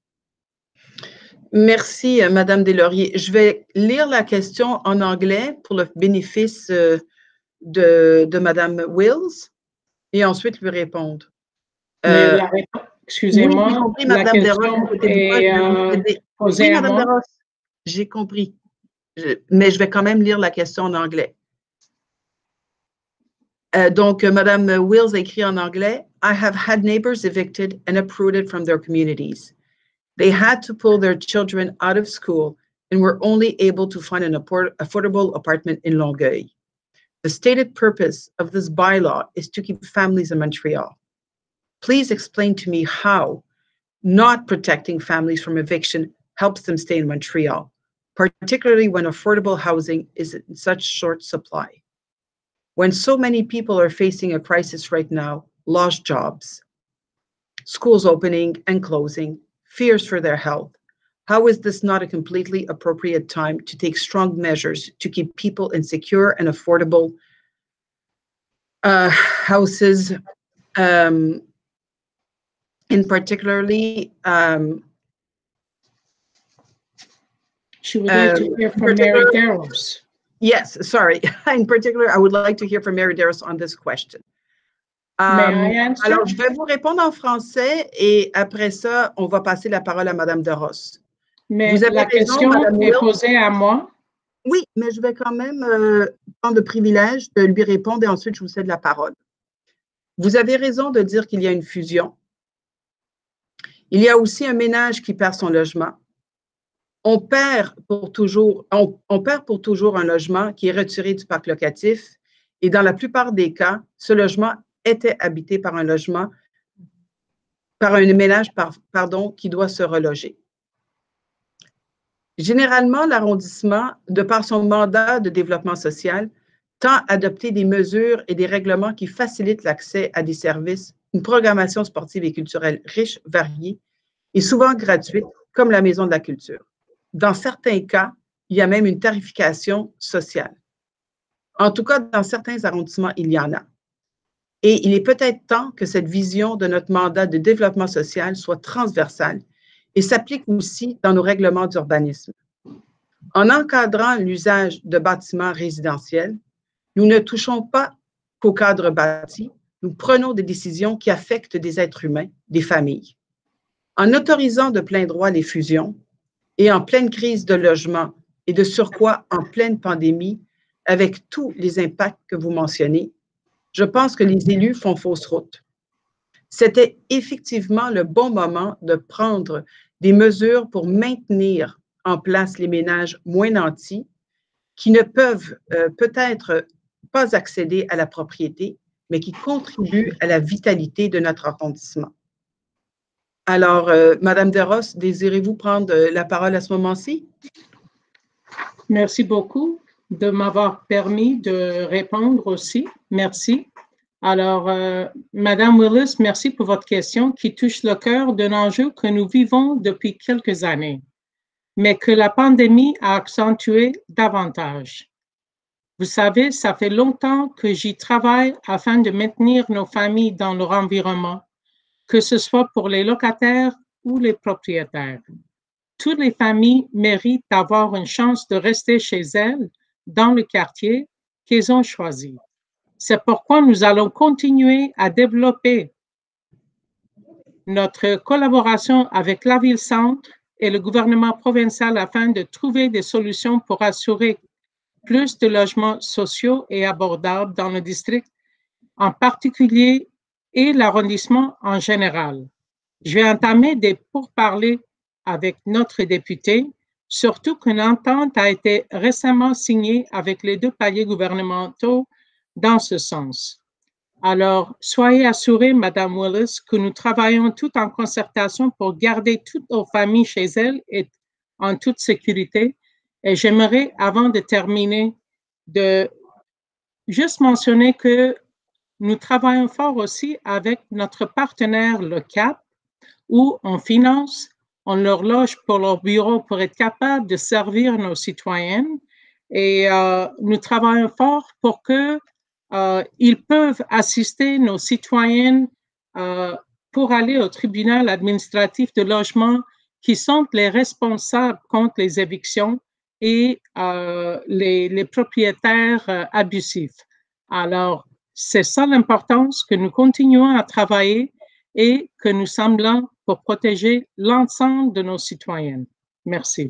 Merci, Mme Deslauriers. Je vais lire la question en anglais pour le bénéfice de Mme Wills et ensuite lui répondre. Excusez-moi, oui, compris, la Mme question est posée oui, à Mme moi. Derosse, j'ai compris. Mais je vais quand même lire la question en anglais. Donc, Mme Wills écrit en anglais, « I have had neighbors evicted and uprooted from their communities. They had to pull their children out of school and were only able to find an affordable apartment in Longueuil. The stated purpose of this bylaw is to keep families in Montreal. Please explain to me how not protecting families from eviction helps them stay in Montreal. particularly when affordable housing is in such short supply. When so many people are facing a crisis right now, lost jobs, schools opening and closing, fears for their health, how is this not a completely appropriate time to take strong measures to keep people in secure and affordable houses, in particularly she would like to hear from Mary Darrows. Yes, sorry. In particular, I would like to hear from Mary Darrows on this question. May I answer? Alors, je vais vous répondre en français et après ça, on va passer la parole à Madame DeRoss. Mais la question est posée à moi. Oui, mais je vais quand même prendre le privilège de lui répondre et ensuite je vous cède la parole. Vous avez raison de dire qu'il y a une fusion. Il y a aussi un ménage qui perd son logement. On perd pour toujours un logement qui est retiré du parc locatif et dans la plupart des cas, ce logement était habité par un ménage qui doit se reloger. Généralement, l'arrondissement, de par son mandat de développement social, tend à adopter des mesures et des règlements qui facilitent l'accès à des services, une programmation sportive et culturelle riche, variée et souvent gratuite, comme la Maison de la Culture. Dans certains cas, il y a même une tarification sociale. En tout cas, dans certains arrondissements, il y en a. Et il est peut-être temps que cette vision de notre mandat de développement social soit transversale et s'applique aussi dans nos règlements d'urbanisme. En encadrant l'usage de bâtiments résidentiels, nous ne touchons pas qu'au cadre bâti, nous prenons des décisions qui affectent des êtres humains, des familles. En autorisant de plein droit les fusions et en pleine crise de logement et de surcroît en pleine pandémie, avec tous les impacts que vous mentionnez, je pense que les élus font fausse route. C'était effectivement le bon moment de prendre des mesures pour maintenir en place les ménages moins nantis qui ne peuvent peut-être pas accéder à la propriété, mais qui contribuent à la vitalité de notre arrondissement. Alors, Madame DeRoss, désirez-vous prendre la parole à ce moment-ci? Merci beaucoup de m'avoir permis de répondre aussi. Merci. Alors, Madame Willis, merci pour votre question qui touche le cœur d'un enjeu que nous vivons depuis quelques années, mais que la pandémie a accentué davantage. Vous savez, ça fait longtemps que j'y travaille afin de maintenir nos familles dans leur environnement, que ce soit pour les locataires ou les propriétaires. Toutes les familles méritent d'avoir une chance de rester chez elles, dans le quartier qu'elles ont choisi. C'est pourquoi nous allons continuer à développer notre collaboration avec la Ville-Centre et le gouvernement provincial afin de trouver des solutions pour assurer plus de logements sociaux et abordables dans le district en particulier et l'arrondissement en général. Je vais entamer des pourparlers avec notre député, surtout qu'une entente a été récemment signée avec les deux paliers gouvernementaux dans ce sens. Alors, soyez assurée, Madame Willis, que nous travaillons tout en concertation pour garder toutes nos familles chez elles et en toute sécurité. Et j'aimerais, avant de terminer, de juste mentionner que nous travaillons fort aussi avec notre partenaire, le CAP, où on finance, on leur loge pour leur bureau pour être capable de servir nos citoyennes. Et nous travaillons fort pour que ils peuvent assister nos citoyennes pour aller au tribunal administratif de logement qui sont les responsables contre les évictions et les propriétaires abusifs. Alors, c'est ça l'importance que nous continuons à travailler et que nous sommes là pour protéger l'ensemble de nos citoyennes. Merci.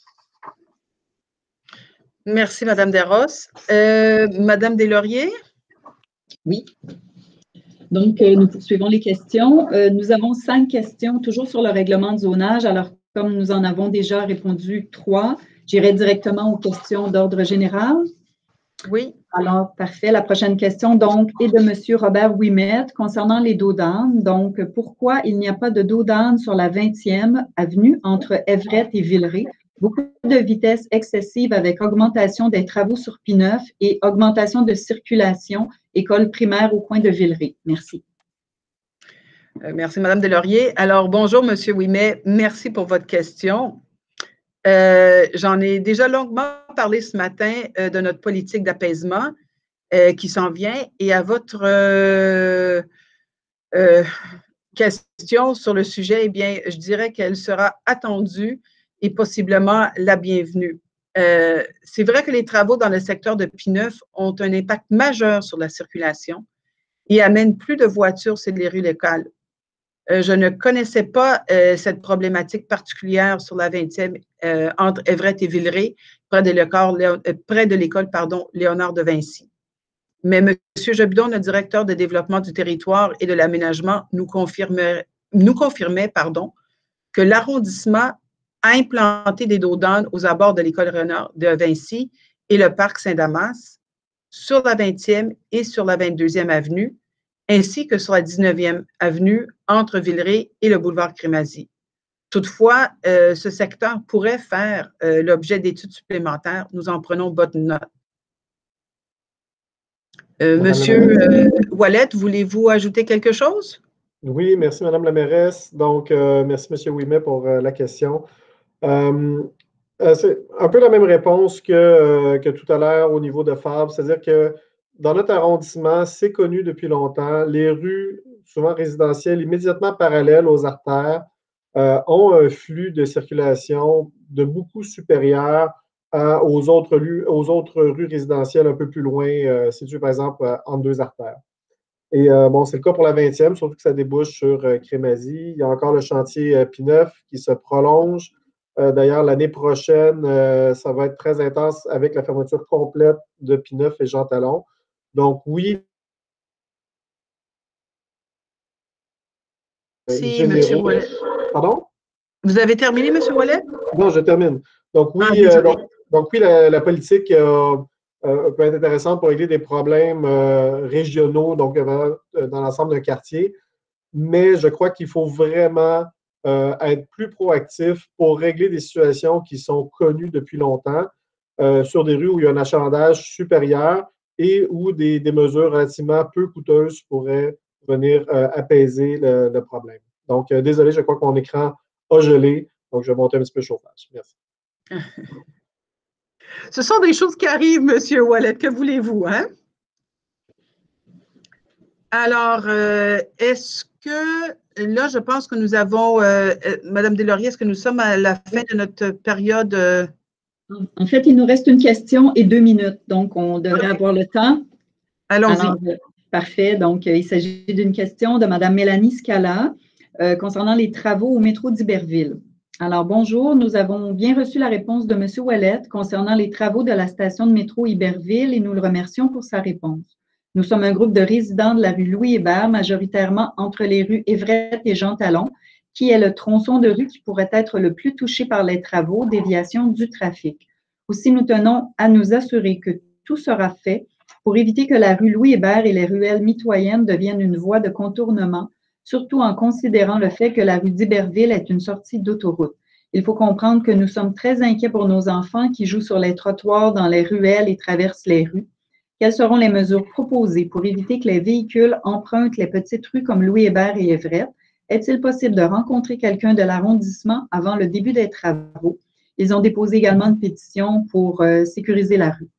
Merci, Madame DeRoss. Madame Deslauriers? Oui. Donc, nous poursuivons les questions. Nous avons 5 questions, toujours sur le règlement de zonage. Alors, comme nous en avons déjà répondu 3, j'irai directement aux questions d'ordre général. Oui. Alors, parfait. La prochaine question, donc, est de M. Robert Ouimet concernant les dos d'âne. Donc, pourquoi il n'y a pas de dos d'âne sur la 20e avenue entre Everett et Villeray? Beaucoup de vitesse excessive avec augmentation des travaux sur P9 et augmentation de circulation, école primaire au coin de Villeray. Merci. Merci, Mme Delaurier. Alors, bonjour, M. Ouimet. Merci pour votre question. J'en ai déjà longuement parlé ce matin de notre politique d'apaisement qui s'en vient et à votre question sur le sujet, eh bien, je dirais qu'elle sera attendue et possiblement la bienvenue. C'est vrai que les travaux dans le secteur de P9 ont un impact majeur sur la circulation et amènent plus de voitures sur les rues locales. Je ne connaissais pas cette problématique particulière sur la 20e entre Everett et Villeray, près de l'école Léonard de Vinci. Mais M. Jobidon, le directeur de développement du territoire et de l'aménagement, nous confirmait que l'arrondissement a implanté des dos d'âne aux abords de l'école Léonard de Vinci et le parc Saint-Damas, sur la 20e et sur la 22e avenue, ainsi que sur la 19e avenue entre Villeray et le boulevard Crémazie. Toutefois, ce secteur pourrait faire l'objet d'études supplémentaires. Nous en prenons bonne note. Monsieur Ouellet, voulez-vous ajouter quelque chose? Oui, merci, Madame la mairesse. Donc, merci, Monsieur Ouimet, pour la question. C'est un peu la même réponse que tout à l'heure au niveau de Fabre, c'est-à-dire que dans notre arrondissement, c'est connu depuis longtemps, les rues, souvent résidentielles, immédiatement parallèles aux artères, ont un flux de circulation de beaucoup supérieur aux autres rues résidentielles un peu plus loin, situées par exemple entre deux artères. Et bon, c'est le cas pour la 20e, surtout que ça débouche sur Crémazie. Il y a encore le chantier P9 qui se prolonge. D'ailleurs, l'année prochaine, ça va être très intense avec la fermeture complète de P9 et Jean Talon. Donc, oui. Si, M. Ouellet. Pardon? Vous avez terminé, M. Ouellet? Non, je termine. Donc, oui, oui, la politique peut être intéressante pour régler des problèmes régionaux, donc dans l'ensemble d'un quartier. Mais je crois qu'il faut vraiment être plus proactif pour régler des situations qui sont connues depuis longtemps sur des rues où il y a un achalandage supérieur et où des mesures relativement peu coûteuses pourraient venir apaiser le problème. Donc, désolé, je crois que mon écran a gelé, donc je vais monter un petit peu le chauffage. Merci. Ce sont des choses qui arrivent, M. Ouellet, que voulez-vous, hein? Alors, est-ce que, là, je pense que nous avons, Mme Delaurier, est-ce que nous sommes à la fin de notre période? En fait, il nous reste une question et 2 minutes, donc on devrait avoir le temps. Allons-y. Parfait. Donc, il s'agit d'une question de Mme Mélanie Scala concernant les travaux au métro d'Iberville. Alors, bonjour. Nous avons bien reçu la réponse de M. Ouellet concernant les travaux de la station de métro Iberville et nous le remercions pour sa réponse. Nous sommes un groupe de résidents de la rue Louis-Hébert, majoritairement entre les rues Everett et Jean Talon, qui est le tronçon de rue qui pourrait être le plus touché par les travaux, déviation du trafic. Aussi, nous tenons à nous assurer que tout sera fait pour éviter que la rue Louis-Hébert et les ruelles mitoyennes deviennent une voie de contournement, surtout en considérant le fait que la rue d'Iberville est une sortie d'autoroute. Il faut comprendre que nous sommes très inquiets pour nos enfants qui jouent sur les trottoirs, dans les ruelles et traversent les rues. Quelles seront les mesures proposées pour éviter que les véhicules empruntent les petites rues comme Louis-Hébert et Everett? Est-il possible de rencontrer quelqu'un de l'arrondissement avant le début des travaux? Ils ont déposé également une pétition pour sécuriser la rue.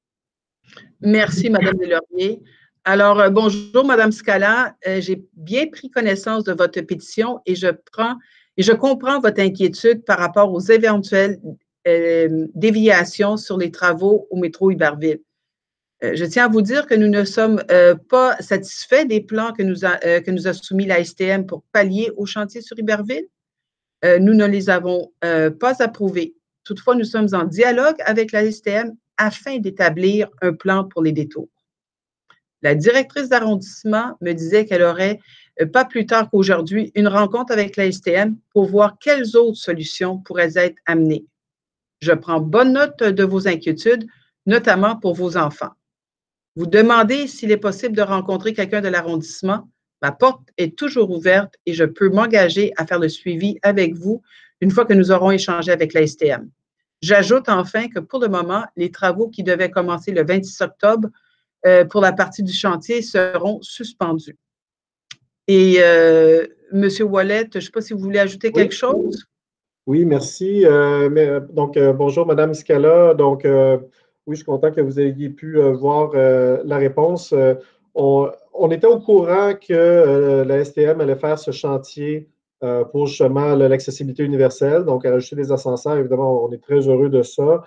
Merci, Mme Delaurier. Alors, bonjour, Mme Scala. J'ai bien pris connaissance de votre pétition et je comprends votre inquiétude par rapport aux éventuelles déviations sur les travaux au métro Iberville. Je tiens à vous dire que nous ne sommes pas satisfaits des plans que nous a soumis la STM pour pallier au chantier sur Iberville. Nous ne les avons pas approuvés. Toutefois, nous sommes en dialogue avec la STM afin d'établir un plan pour les détours. La directrice d'arrondissement me disait qu'elle aurait, pas plus tard qu'aujourd'hui, une rencontre avec la STM pour voir quelles autres solutions pourraient être amenées. Je prends bonne note de vos inquiétudes, notamment pour vos enfants. Vous demandez s'il est possible de rencontrer quelqu'un de l'arrondissement. Ma porte est toujours ouverte et je peux m'engager à faire le suivi avec vous une fois que nous aurons échangé avec la STM. J'ajoute enfin que pour le moment, les travaux qui devaient commencer le 26 octobre pour la partie du chantier seront suspendus. Et M. Ouellet, je ne sais pas si vous voulez ajouter quelque chose. Oui, merci. Bonjour, Mme Scala. Donc, oui, je suis content que vous ayez pu voir la réponse. On était au courant que la STM allait faire ce chantier pour justement l'accessibilité universelle, donc à rajouter des ascenseurs. Évidemment, on est très heureux de ça.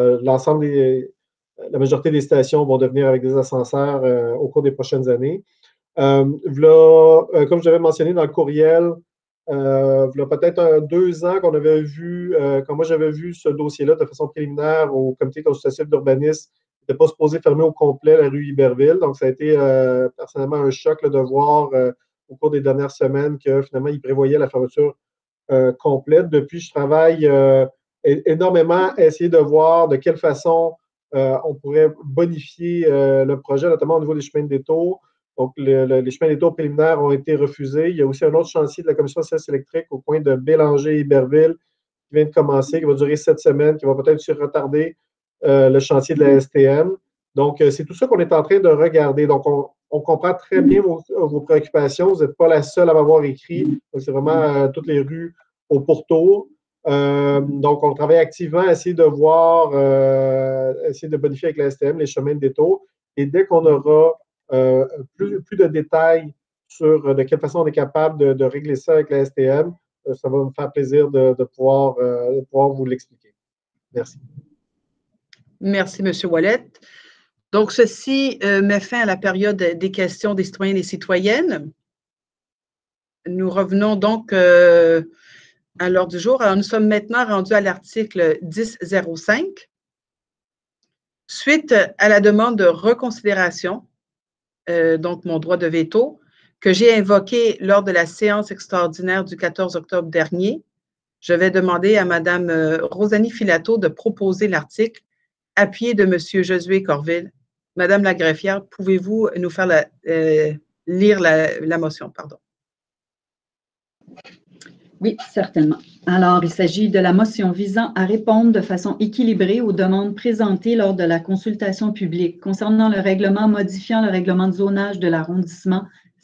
La majorité des stations vont devenir avec des ascenseurs au cours des prochaines années. Comme j'avais mentionné dans le courriel, il y a peut-être 2 ans qu'on avait vu, quand moi j'avais vu ce dossier-là de façon préliminaire au comité consultatif d'urbanisme, il n'était pas supposé fermer au complet la rue Iberville. Donc, ça a été personnellement un choc là, de voir au cours des dernières semaines que finalement, il prévoyait la fermeture complète. Depuis, je travaille énormément à essayer de voir de quelle façon on pourrait bonifier le projet, notamment au niveau des chemins de détour. Donc, les chemins de détour préliminaires ont été refusés. Il y a aussi un autre chantier de la Commission de services électriques au coin de Bélanger et Iberville qui vient de commencer, qui va durer 7 semaines, qui va peut-être se retarder le chantier de la STM. Donc, c'est tout ça qu'on est en train de regarder. Donc, on comprend très bien vos préoccupations. Vous n'êtes pas la seule à m'avoir écrit. C'est vraiment toutes les rues au pourtour. Donc, on travaille activement à essayer de voir, essayer de bonifier avec la STM les chemins de détour. Et dès qu'on aura plus de détails sur de quelle façon on est capable de régler ça avec la STM, ça va me faire plaisir de pouvoir vous l'expliquer. Merci. Merci, M. Ouellet. Donc, ceci met fin à la période des questions des citoyens et des citoyennes. Nous revenons donc à l'ordre du jour. Alors, nous sommes maintenant rendus à l'article 10.05. Suite à la demande de reconsidération, donc mon droit de veto, que j'ai invoqué lors de la séance extraordinaire du 14 octobre dernier, je vais demander à Mme Rosalie Filato de proposer l'article appuyé de M. Josué Corville. Madame la greffière, pouvez-vous nous faire lire la motion, pardon? Oui, certainement. Alors, il s'agit de la motion visant à répondre de façon équilibrée aux demandes présentées lors de la consultation publique concernant le règlement modifiant le règlement de zonage de l'arrondissement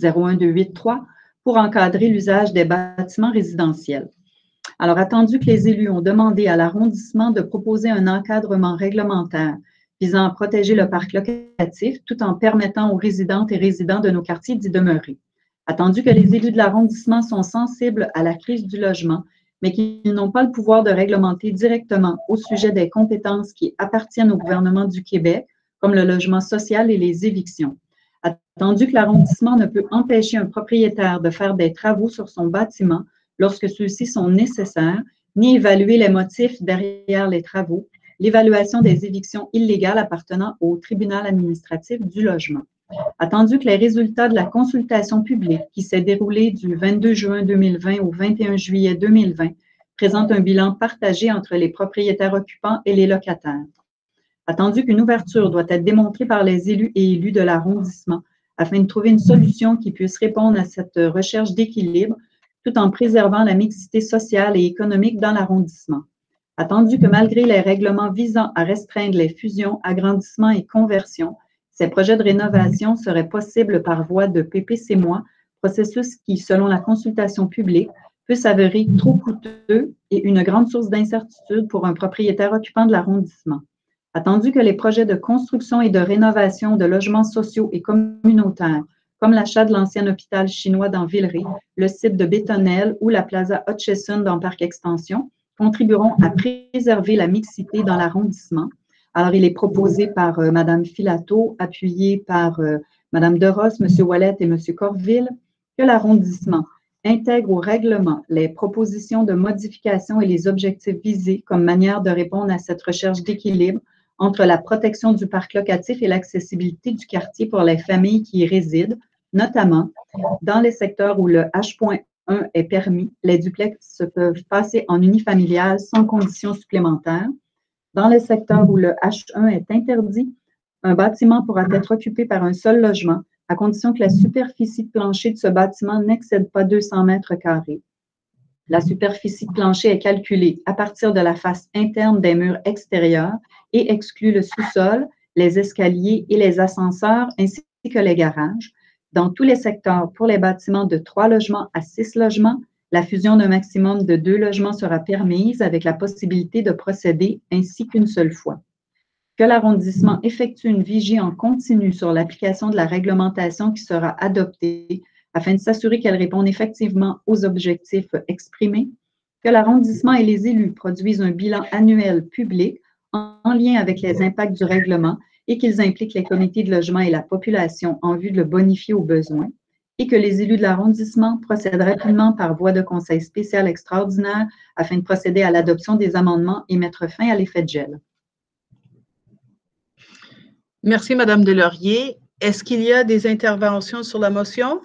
01283 pour encadrer l'usage des bâtiments résidentiels. Alors, attendu que les élus ont demandé à l'arrondissement de proposer un encadrement réglementaire visant à protéger le parc locatif tout en permettant aux résidentes et résidents de nos quartiers d'y demeurer. Attendu que les élus de l'arrondissement sont sensibles à la crise du logement, mais qu'ils n'ont pas le pouvoir de réglementer directement au sujet des compétences qui appartiennent au gouvernement du Québec, comme le logement social et les évictions. Attendu que l'arrondissement ne peut empêcher un propriétaire de faire des travaux sur son bâtiment lorsque ceux-ci sont nécessaires, ni évaluer les motifs derrière les travaux, l'évaluation des évictions illégales appartenant au tribunal administratif du logement. Attendu que les résultats de la consultation publique qui s'est déroulée du 22 juin 2020 au 21 juillet 2020 présentent un bilan partagé entre les propriétaires occupants et les locataires. Attendu qu'une ouverture doit être démontrée par les élus et élus de l'arrondissement afin de trouver une solution qui puisse répondre à cette recherche d'équilibre tout en préservant la mixité sociale et économique dans l'arrondissement. Attendu que malgré les règlements visant à restreindre les fusions, agrandissements et conversions, ces projets de rénovation seraient possibles par voie de PPC-moi, processus qui, selon la consultation publique, peut s'avérer trop coûteux et une grande source d'incertitude pour un propriétaire occupant de l'arrondissement. Attendu que les projets de construction et de rénovation de logements sociaux et communautaires, comme l'achat de l'ancien hôpital chinois dans Villeray, le site de Bétonnelle ou la Plaza Hutchison dans Parc Extension, contribueront à préserver la mixité dans l'arrondissement. Alors, il est proposé par Mme Filato, appuyé par Mme Deros, M. Ouellet et M. Corville, que l'arrondissement intègre au règlement les propositions de modification et les objectifs visés comme manière de répondre à cette recherche d'équilibre entre la protection du parc locatif et l'accessibilité du quartier pour les familles qui y résident, notamment dans les secteurs où le H.1 est permis, les duplex peuvent passer en unifamilial sans conditions supplémentaires. Dans les secteurs où le H1 est interdit, un bâtiment pourra être occupé par un seul logement, à condition que la superficie de plancher de ce bâtiment n'excède pas 200 mètres carrés. La superficie de plancher est calculée à partir de la face interne des murs extérieurs et exclut le sous-sol, les escaliers et les ascenseurs, ainsi que les garages. Dans tous les secteurs, pour les bâtiments de 3 logements à 6 logements, la fusion d'un maximum de 2 logements sera permise avec la possibilité de procéder ainsi qu'une seule fois. Que l'arrondissement effectue une vigie en continu sur l'application de la réglementation qui sera adoptée afin de s'assurer qu'elle répond effectivement aux objectifs exprimés. Que l'arrondissement et les élus produisent un bilan annuel public en lien avec les impacts du règlement et qu'ils impliquent les comités de logement et la population en vue de le bonifier aux besoins. Et que les élus de l'arrondissement procèdent rapidement par voie de conseil spécial extraordinaire afin de procéder à l'adoption des amendements et mettre fin à l'effet de gel. Merci, Madame Delaurier. Est-ce qu'il y a des interventions sur la motion?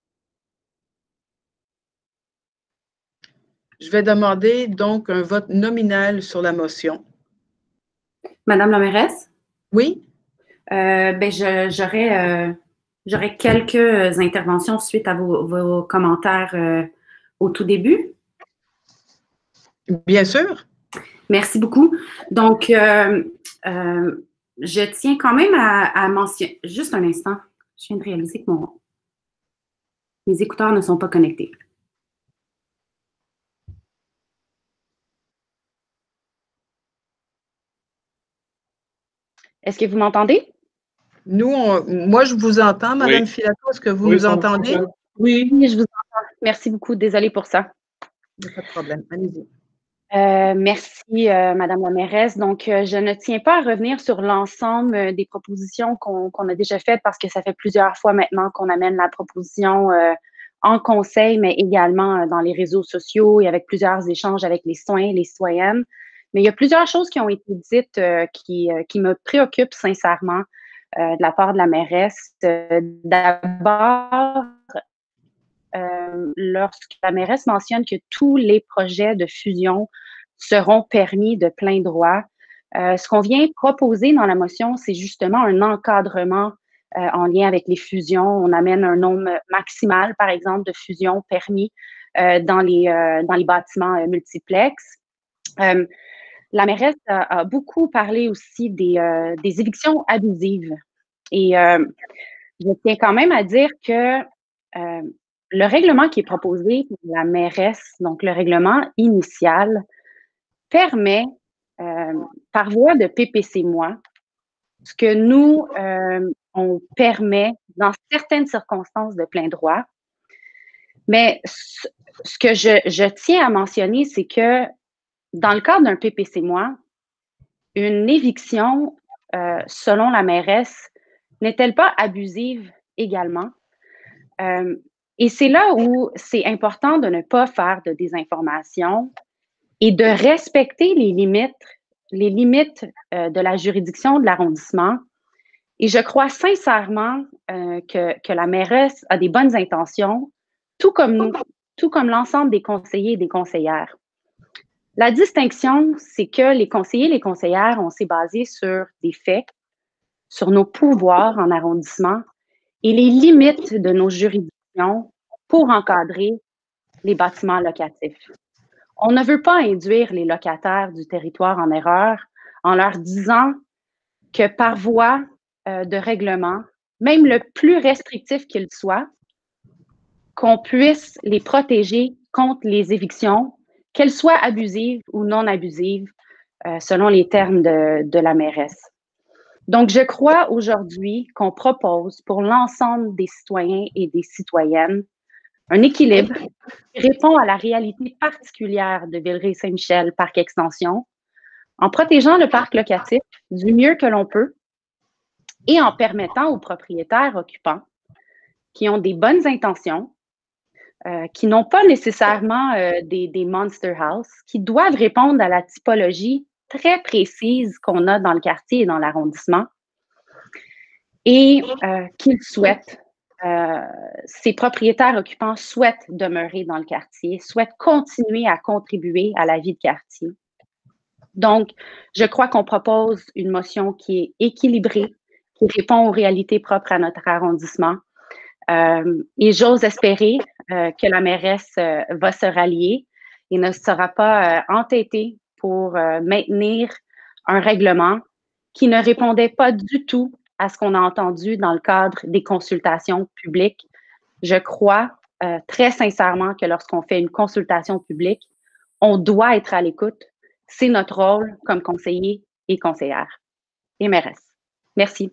Je vais demander donc un vote nominal sur la motion. Madame la mairesse? Oui? J'aurais quelques interventions suite à vos commentaires au tout début. Bien sûr. Merci beaucoup. Donc, je tiens quand même à mentionner… Juste un instant. Je viens de réaliser que mes écouteurs ne sont pas connectés. Est-ce que vous m'entendez? Moi, je vous entends, Madame Filato. Est-ce que vous nous entendez? Oui, je vous entends. Merci beaucoup. Désolée pour ça. Il n'y a pas de problème. Allez-y. Merci, Madame la mairesse. Donc, je ne tiens pas à revenir sur l'ensemble des propositions qu'on a déjà faites parce que ça fait plusieurs fois maintenant qu'on amène la proposition en conseil, mais également dans les réseaux sociaux et avec plusieurs échanges avec les citoyens et les citoyennes. Mais il y a plusieurs choses qui ont été dites qui me préoccupent sincèrement de la part de la mairesse. D'abord, lorsque la mairesse mentionne que tous les projets de fusion seront permis de plein droit, ce qu'on vient proposer dans la motion, c'est justement un encadrement en lien avec les fusions. On amène un nombre maximal, par exemple, de fusions permis dans les bâtiments multiplex. La mairesse a beaucoup parlé aussi des évictions abusives. Et je tiens quand même à dire que le règlement qui est proposé pour la mairesse, donc le règlement initial, permet, par voie de PPC-moi, ce que nous, on permet dans certaines circonstances de plein droit. Mais ce que je tiens à mentionner, c'est que dans le cadre d'un PPC-moi, une éviction, selon la mairesse, n'est-elle pas abusive également? Et c'est là où c'est important de ne pas faire de désinformation et de respecter les limites de la juridiction de l'arrondissement. Et je crois sincèrement que la mairesse a des bonnes intentions, tout comme nous, tout comme l'ensemble des conseillers et des conseillères. La distinction, c'est que les conseillers et les conseillères, on s'est basé sur des faits, sur nos pouvoirs en arrondissement et les limites de nos juridictions pour encadrer les bâtiments locatifs. On ne veut pas induire les locataires du territoire en erreur en leur disant que par voie de règlement, même le plus restrictif qu'il soit, qu'on puisse les protéger contre les évictions, qu'elles soient abusives ou non abusives, selon les termes de la mairesse. Donc, je crois aujourd'hui qu'on propose pour l'ensemble des citoyens et des citoyennes un équilibre qui répond à la réalité particulière de Villeray-Saint-Michel Parc Extension, en protégeant le parc locatif du mieux que l'on peut et en permettant aux propriétaires occupants qui ont des bonnes intentions, qui n'ont pas nécessairement des monster house, qui doivent répondre à la typologie très précise qu'on a dans le quartier et dans l'arrondissement, et qu'ils souhaitent, ces propriétaires occupants souhaitent demeurer dans le quartier, souhaitent continuer à contribuer à la vie de quartier. Donc, je crois qu'on propose une motion qui est équilibrée, qui répond aux réalités propres à notre arrondissement. Et j'ose espérer que la mairesse va se rallier et ne sera pas entêté pour maintenir un règlement qui ne répondait pas du tout à ce qu'on a entendu dans le cadre des consultations publiques. Je crois très sincèrement que lorsqu'on fait une consultation publique, on doit être à l'écoute. C'est notre rôle comme conseiller et conseillère et mairesse. Merci.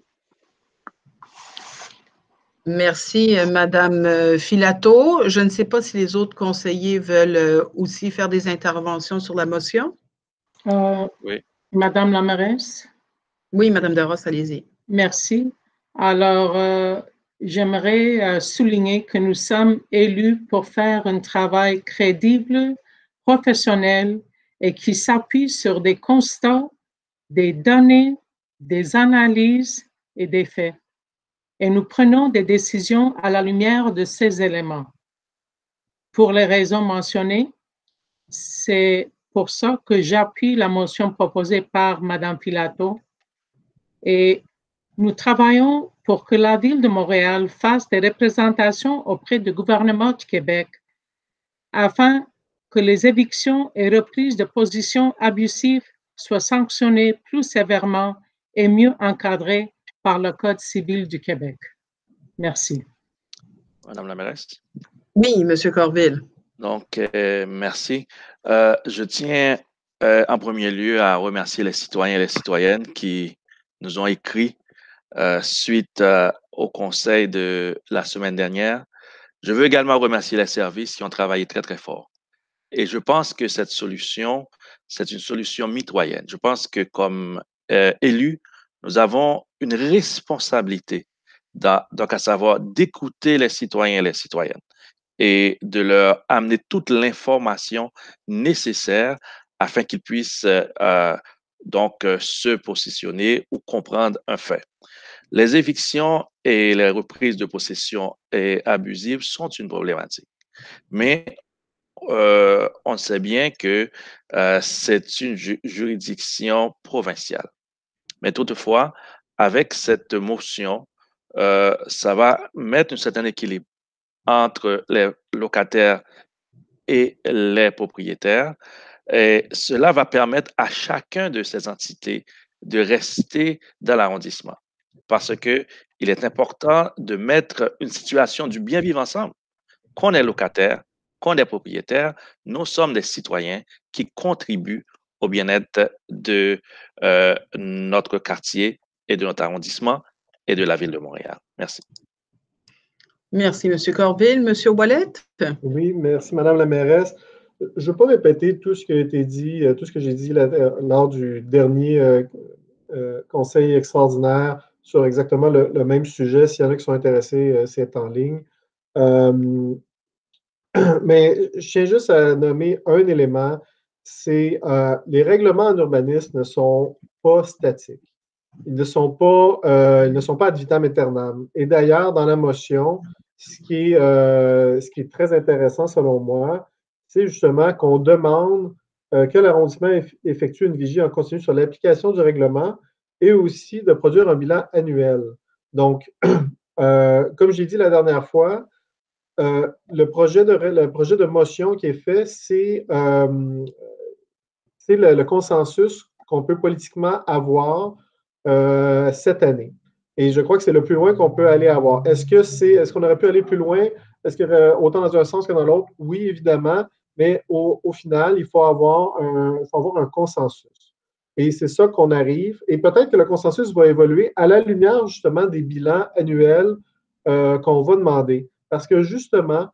Merci, Madame Filato. Je ne sais pas si les autres conseillers veulent aussi faire des interventions sur la motion. Oui. Madame la mairesse. Oui, Madame Deros, allez-y. Merci. Alors, j'aimerais souligner que nous sommes élus pour faire un travail crédible, professionnel et qui s'appuie sur des constats, des données, des analyses et des faits. Et nous prenons des décisions à la lumière de ces éléments. Pour les raisons mentionnées, c'est pour ça que j'appuie la motion proposée par Madame Filato. Et nous travaillons pour que la Ville de Montréal fasse des représentations auprès du gouvernement du Québec afin que les évictions et reprises de positions abusives soient sanctionnées plus sévèrement et mieux encadrées par le Code civil du Québec. Merci. Madame la mairesse. Oui, Monsieur Corville. Donc, merci. Je tiens en premier lieu à remercier les citoyens et les citoyennes qui nous ont écrit suite au conseil de la semaine dernière. Je veux également remercier les services qui ont travaillé très, très fort. Et je pense que cette solution, c'est une solution mitoyenne. Je pense que comme élus, nous avons une responsabilité, donc à savoir d'écouter les citoyens et les citoyennes et de leur amener toute l'information nécessaire afin qu'ils puissent se positionner ou comprendre un fait. Les évictions et les reprises de possession abusives sont une problématique. Mais on sait bien que c'est une juridiction provinciale. Mais toutefois, avec cette motion, ça va mettre un certain équilibre entre les locataires et les propriétaires. Et cela va permettre à chacun de ces entités de rester dans l'arrondissement. Parce qu'il est important de mettre une situation du bien vivre ensemble. Qu'on est locataire, qu'on est propriétaire, nous sommes des citoyens qui contribuent au bien-être de notre quartier et de notre arrondissement et de la ville de Montréal. Merci. Merci, M. Corville. M. Ouellet? Oui, merci, Madame la mairesse. Je ne veux pas répéter tout ce qui a été dit, tout ce que j'ai dit lors du dernier conseil extraordinaire sur exactement le même sujet. S'il y en a qui sont intéressés, c'est en ligne. Mais je tiens juste à nommer un élément, c'est les règlements en urbanisme ne sont pas statiques. Ils ne sont pas ad vitam aeternam. Et d'ailleurs, dans la motion, ce qui est très intéressant selon moi, c'est justement qu'on demande que l'arrondissement effectue une vigie en continu sur l'application du règlement et aussi de produire un bilan annuel. Donc, comme j'ai dit la dernière fois, le projet de motion qui est fait, c'est le consensus qu'on peut politiquement avoir cette année. Et je crois que c'est le plus loin qu'on peut aller avoir. Est-ce qu'on aurait pu aller plus loin? Est-ce que autant dans un sens que dans l'autre? Oui, évidemment, mais au final, il faut avoir un consensus. Et c'est ça qu'on arrive. Et peut-être que le consensus va évoluer à la lumière, justement, des bilans annuels qu'on va demander. Parce que, justement,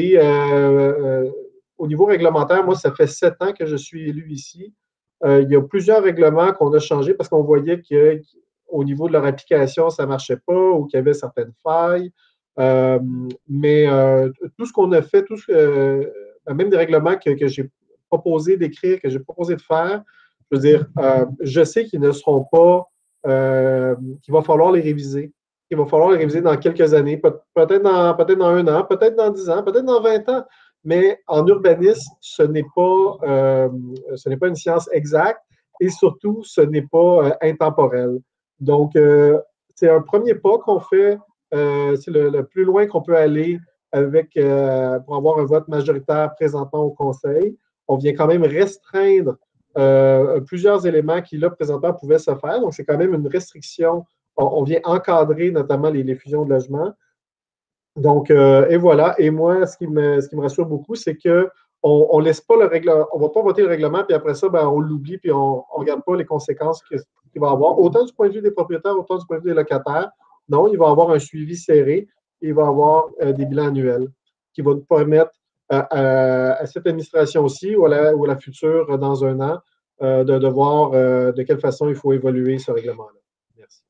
au niveau réglementaire, moi, ça fait 7 ans que je suis élu ici. Il y a plusieurs règlements qu'on a changés parce qu'on voyait qu'au niveau de leur application, ça ne marchait pas ou qu'il y avait certaines failles. Mais tout ce qu'on a fait, même des règlements que j'ai proposé d'écrire, que j'ai proposé de faire, je veux dire, je sais qu'ils ne seront pas, qu'il va falloir les réviser. Il va falloir les réviser dans quelques années, peut-être dans 1 an, peut-être dans 10 ans, peut-être dans 20 ans. Mais en urbanisme, ce n'est pas une science exacte et surtout, ce n'est pas intemporel. Donc, c'est un premier pas qu'on fait. C'est le plus loin qu'on peut aller pour avoir un vote majoritaire présentement au Conseil. on vient quand même restreindre plusieurs éléments qui, là, présentement, pouvaient se faire. Donc, c'est quand même une restriction. On vient encadrer notamment les fusions de logements. Donc, et voilà. Et moi, ce qui me rassure beaucoup, c'est qu'on ne laisse pas le règlement, on ne va pas voter le règlement, puis après ça, ben, on l'oublie, puis on ne regarde pas les conséquences qu'il va avoir, autant du point de vue des propriétaires, autant du point de vue des locataires. Non, il va y avoir un suivi serré, il va y avoir des bilans annuels qui vont permettre à cette administration-ci ou à la future dans un an de voir de quelle façon il faut évoluer ce règlement-là. Merci.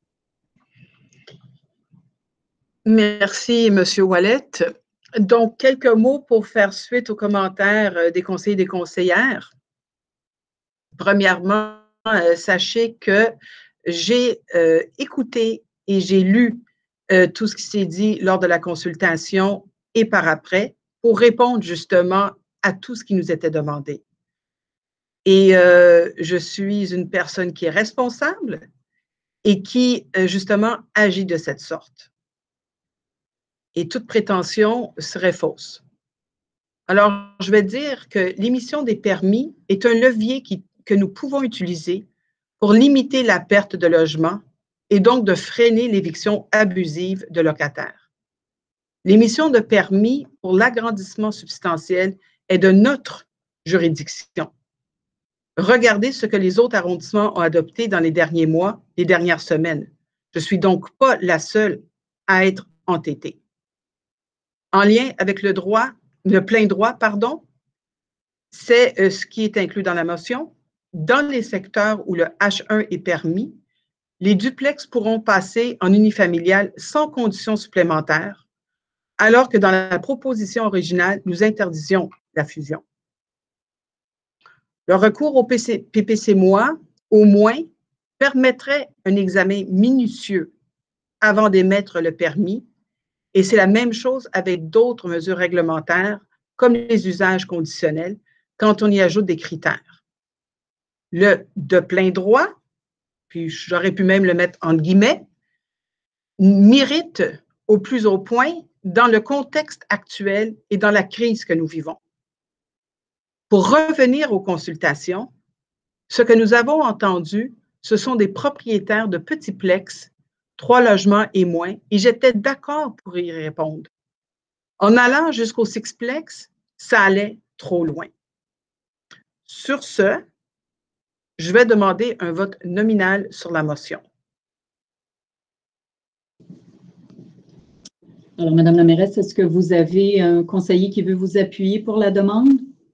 Merci, M. Ouellet. Donc, quelques mots pour faire suite aux commentaires des conseillers et des conseillères. Premièrement, sachez que j'ai écouté et j'ai lu tout ce qui s'est dit lors de la consultation et par après pour répondre justement à tout ce qui nous était demandé. Et je suis une personne qui est responsable et qui, justement, agit de cette sorte. Et toute prétention serait fausse. Alors, je vais dire que l'émission des permis est un levier que nous pouvons utiliser pour limiter la perte de logement et donc de freiner l'éviction abusive de locataires. L'émission de permis pour l'agrandissement substantiel est de notre juridiction. Regardez ce que les autres arrondissements ont adopté dans les derniers mois, les dernières semaines. Je ne suis donc pas la seule à être entêtée. En lien avec le plein droit, c'est ce qui est inclus dans la motion. Dans les secteurs où le H1 est permis, les duplex pourront passer en unifamilial sans conditions supplémentaires, alors que dans la proposition originale, nous interdisions la fusion. Le recours au PPC-MOA, au moins, permettrait un examen minutieux avant d'émettre le permis, et c'est la même chose avec d'autres mesures réglementaires, comme les usages conditionnels, quand on y ajoute des critères. Le de plein droit, puis j'aurais pu même le mettre en guillemets, mérite au plus haut point dans le contexte actuel et dans la crise que nous vivons. Pour revenir aux consultations, ce que nous avons entendu, ce sont des propriétaires de petits plex, 3 logements et moins, et j'étais d'accord pour y répondre. En allant jusqu'au sixplex, ça allait trop loin. Sur ce, je vais demander un vote nominal sur la motion. Alors, Madame la mairesse, est-ce que vous avez un conseiller qui veut vous appuyer pour la demande?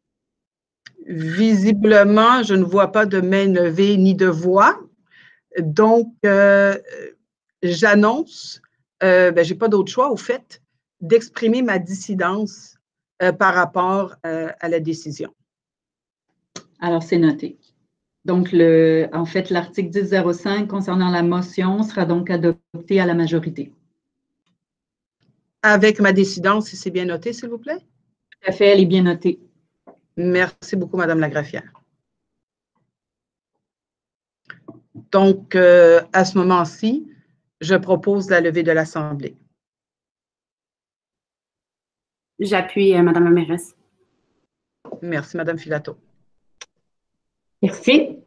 Visiblement, je ne vois pas de main levée ni de voix. Donc, j'annonce, je n'ai pas d'autre choix, au fait, d'exprimer ma dissidence par rapport à la décision. Alors, c'est noté. Donc, en fait, l'article 10.05 concernant la motion sera donc adopté à la majorité. Avec ma dissidence, si c'est bien noté, s'il vous plaît? Tout à fait, elle est bien notée. Merci beaucoup, Madame la greffière. Donc, à ce moment-ci, je propose la levée de l'Assemblée. J'appuie Madame la mairesse. Merci, Madame Filato. Merci.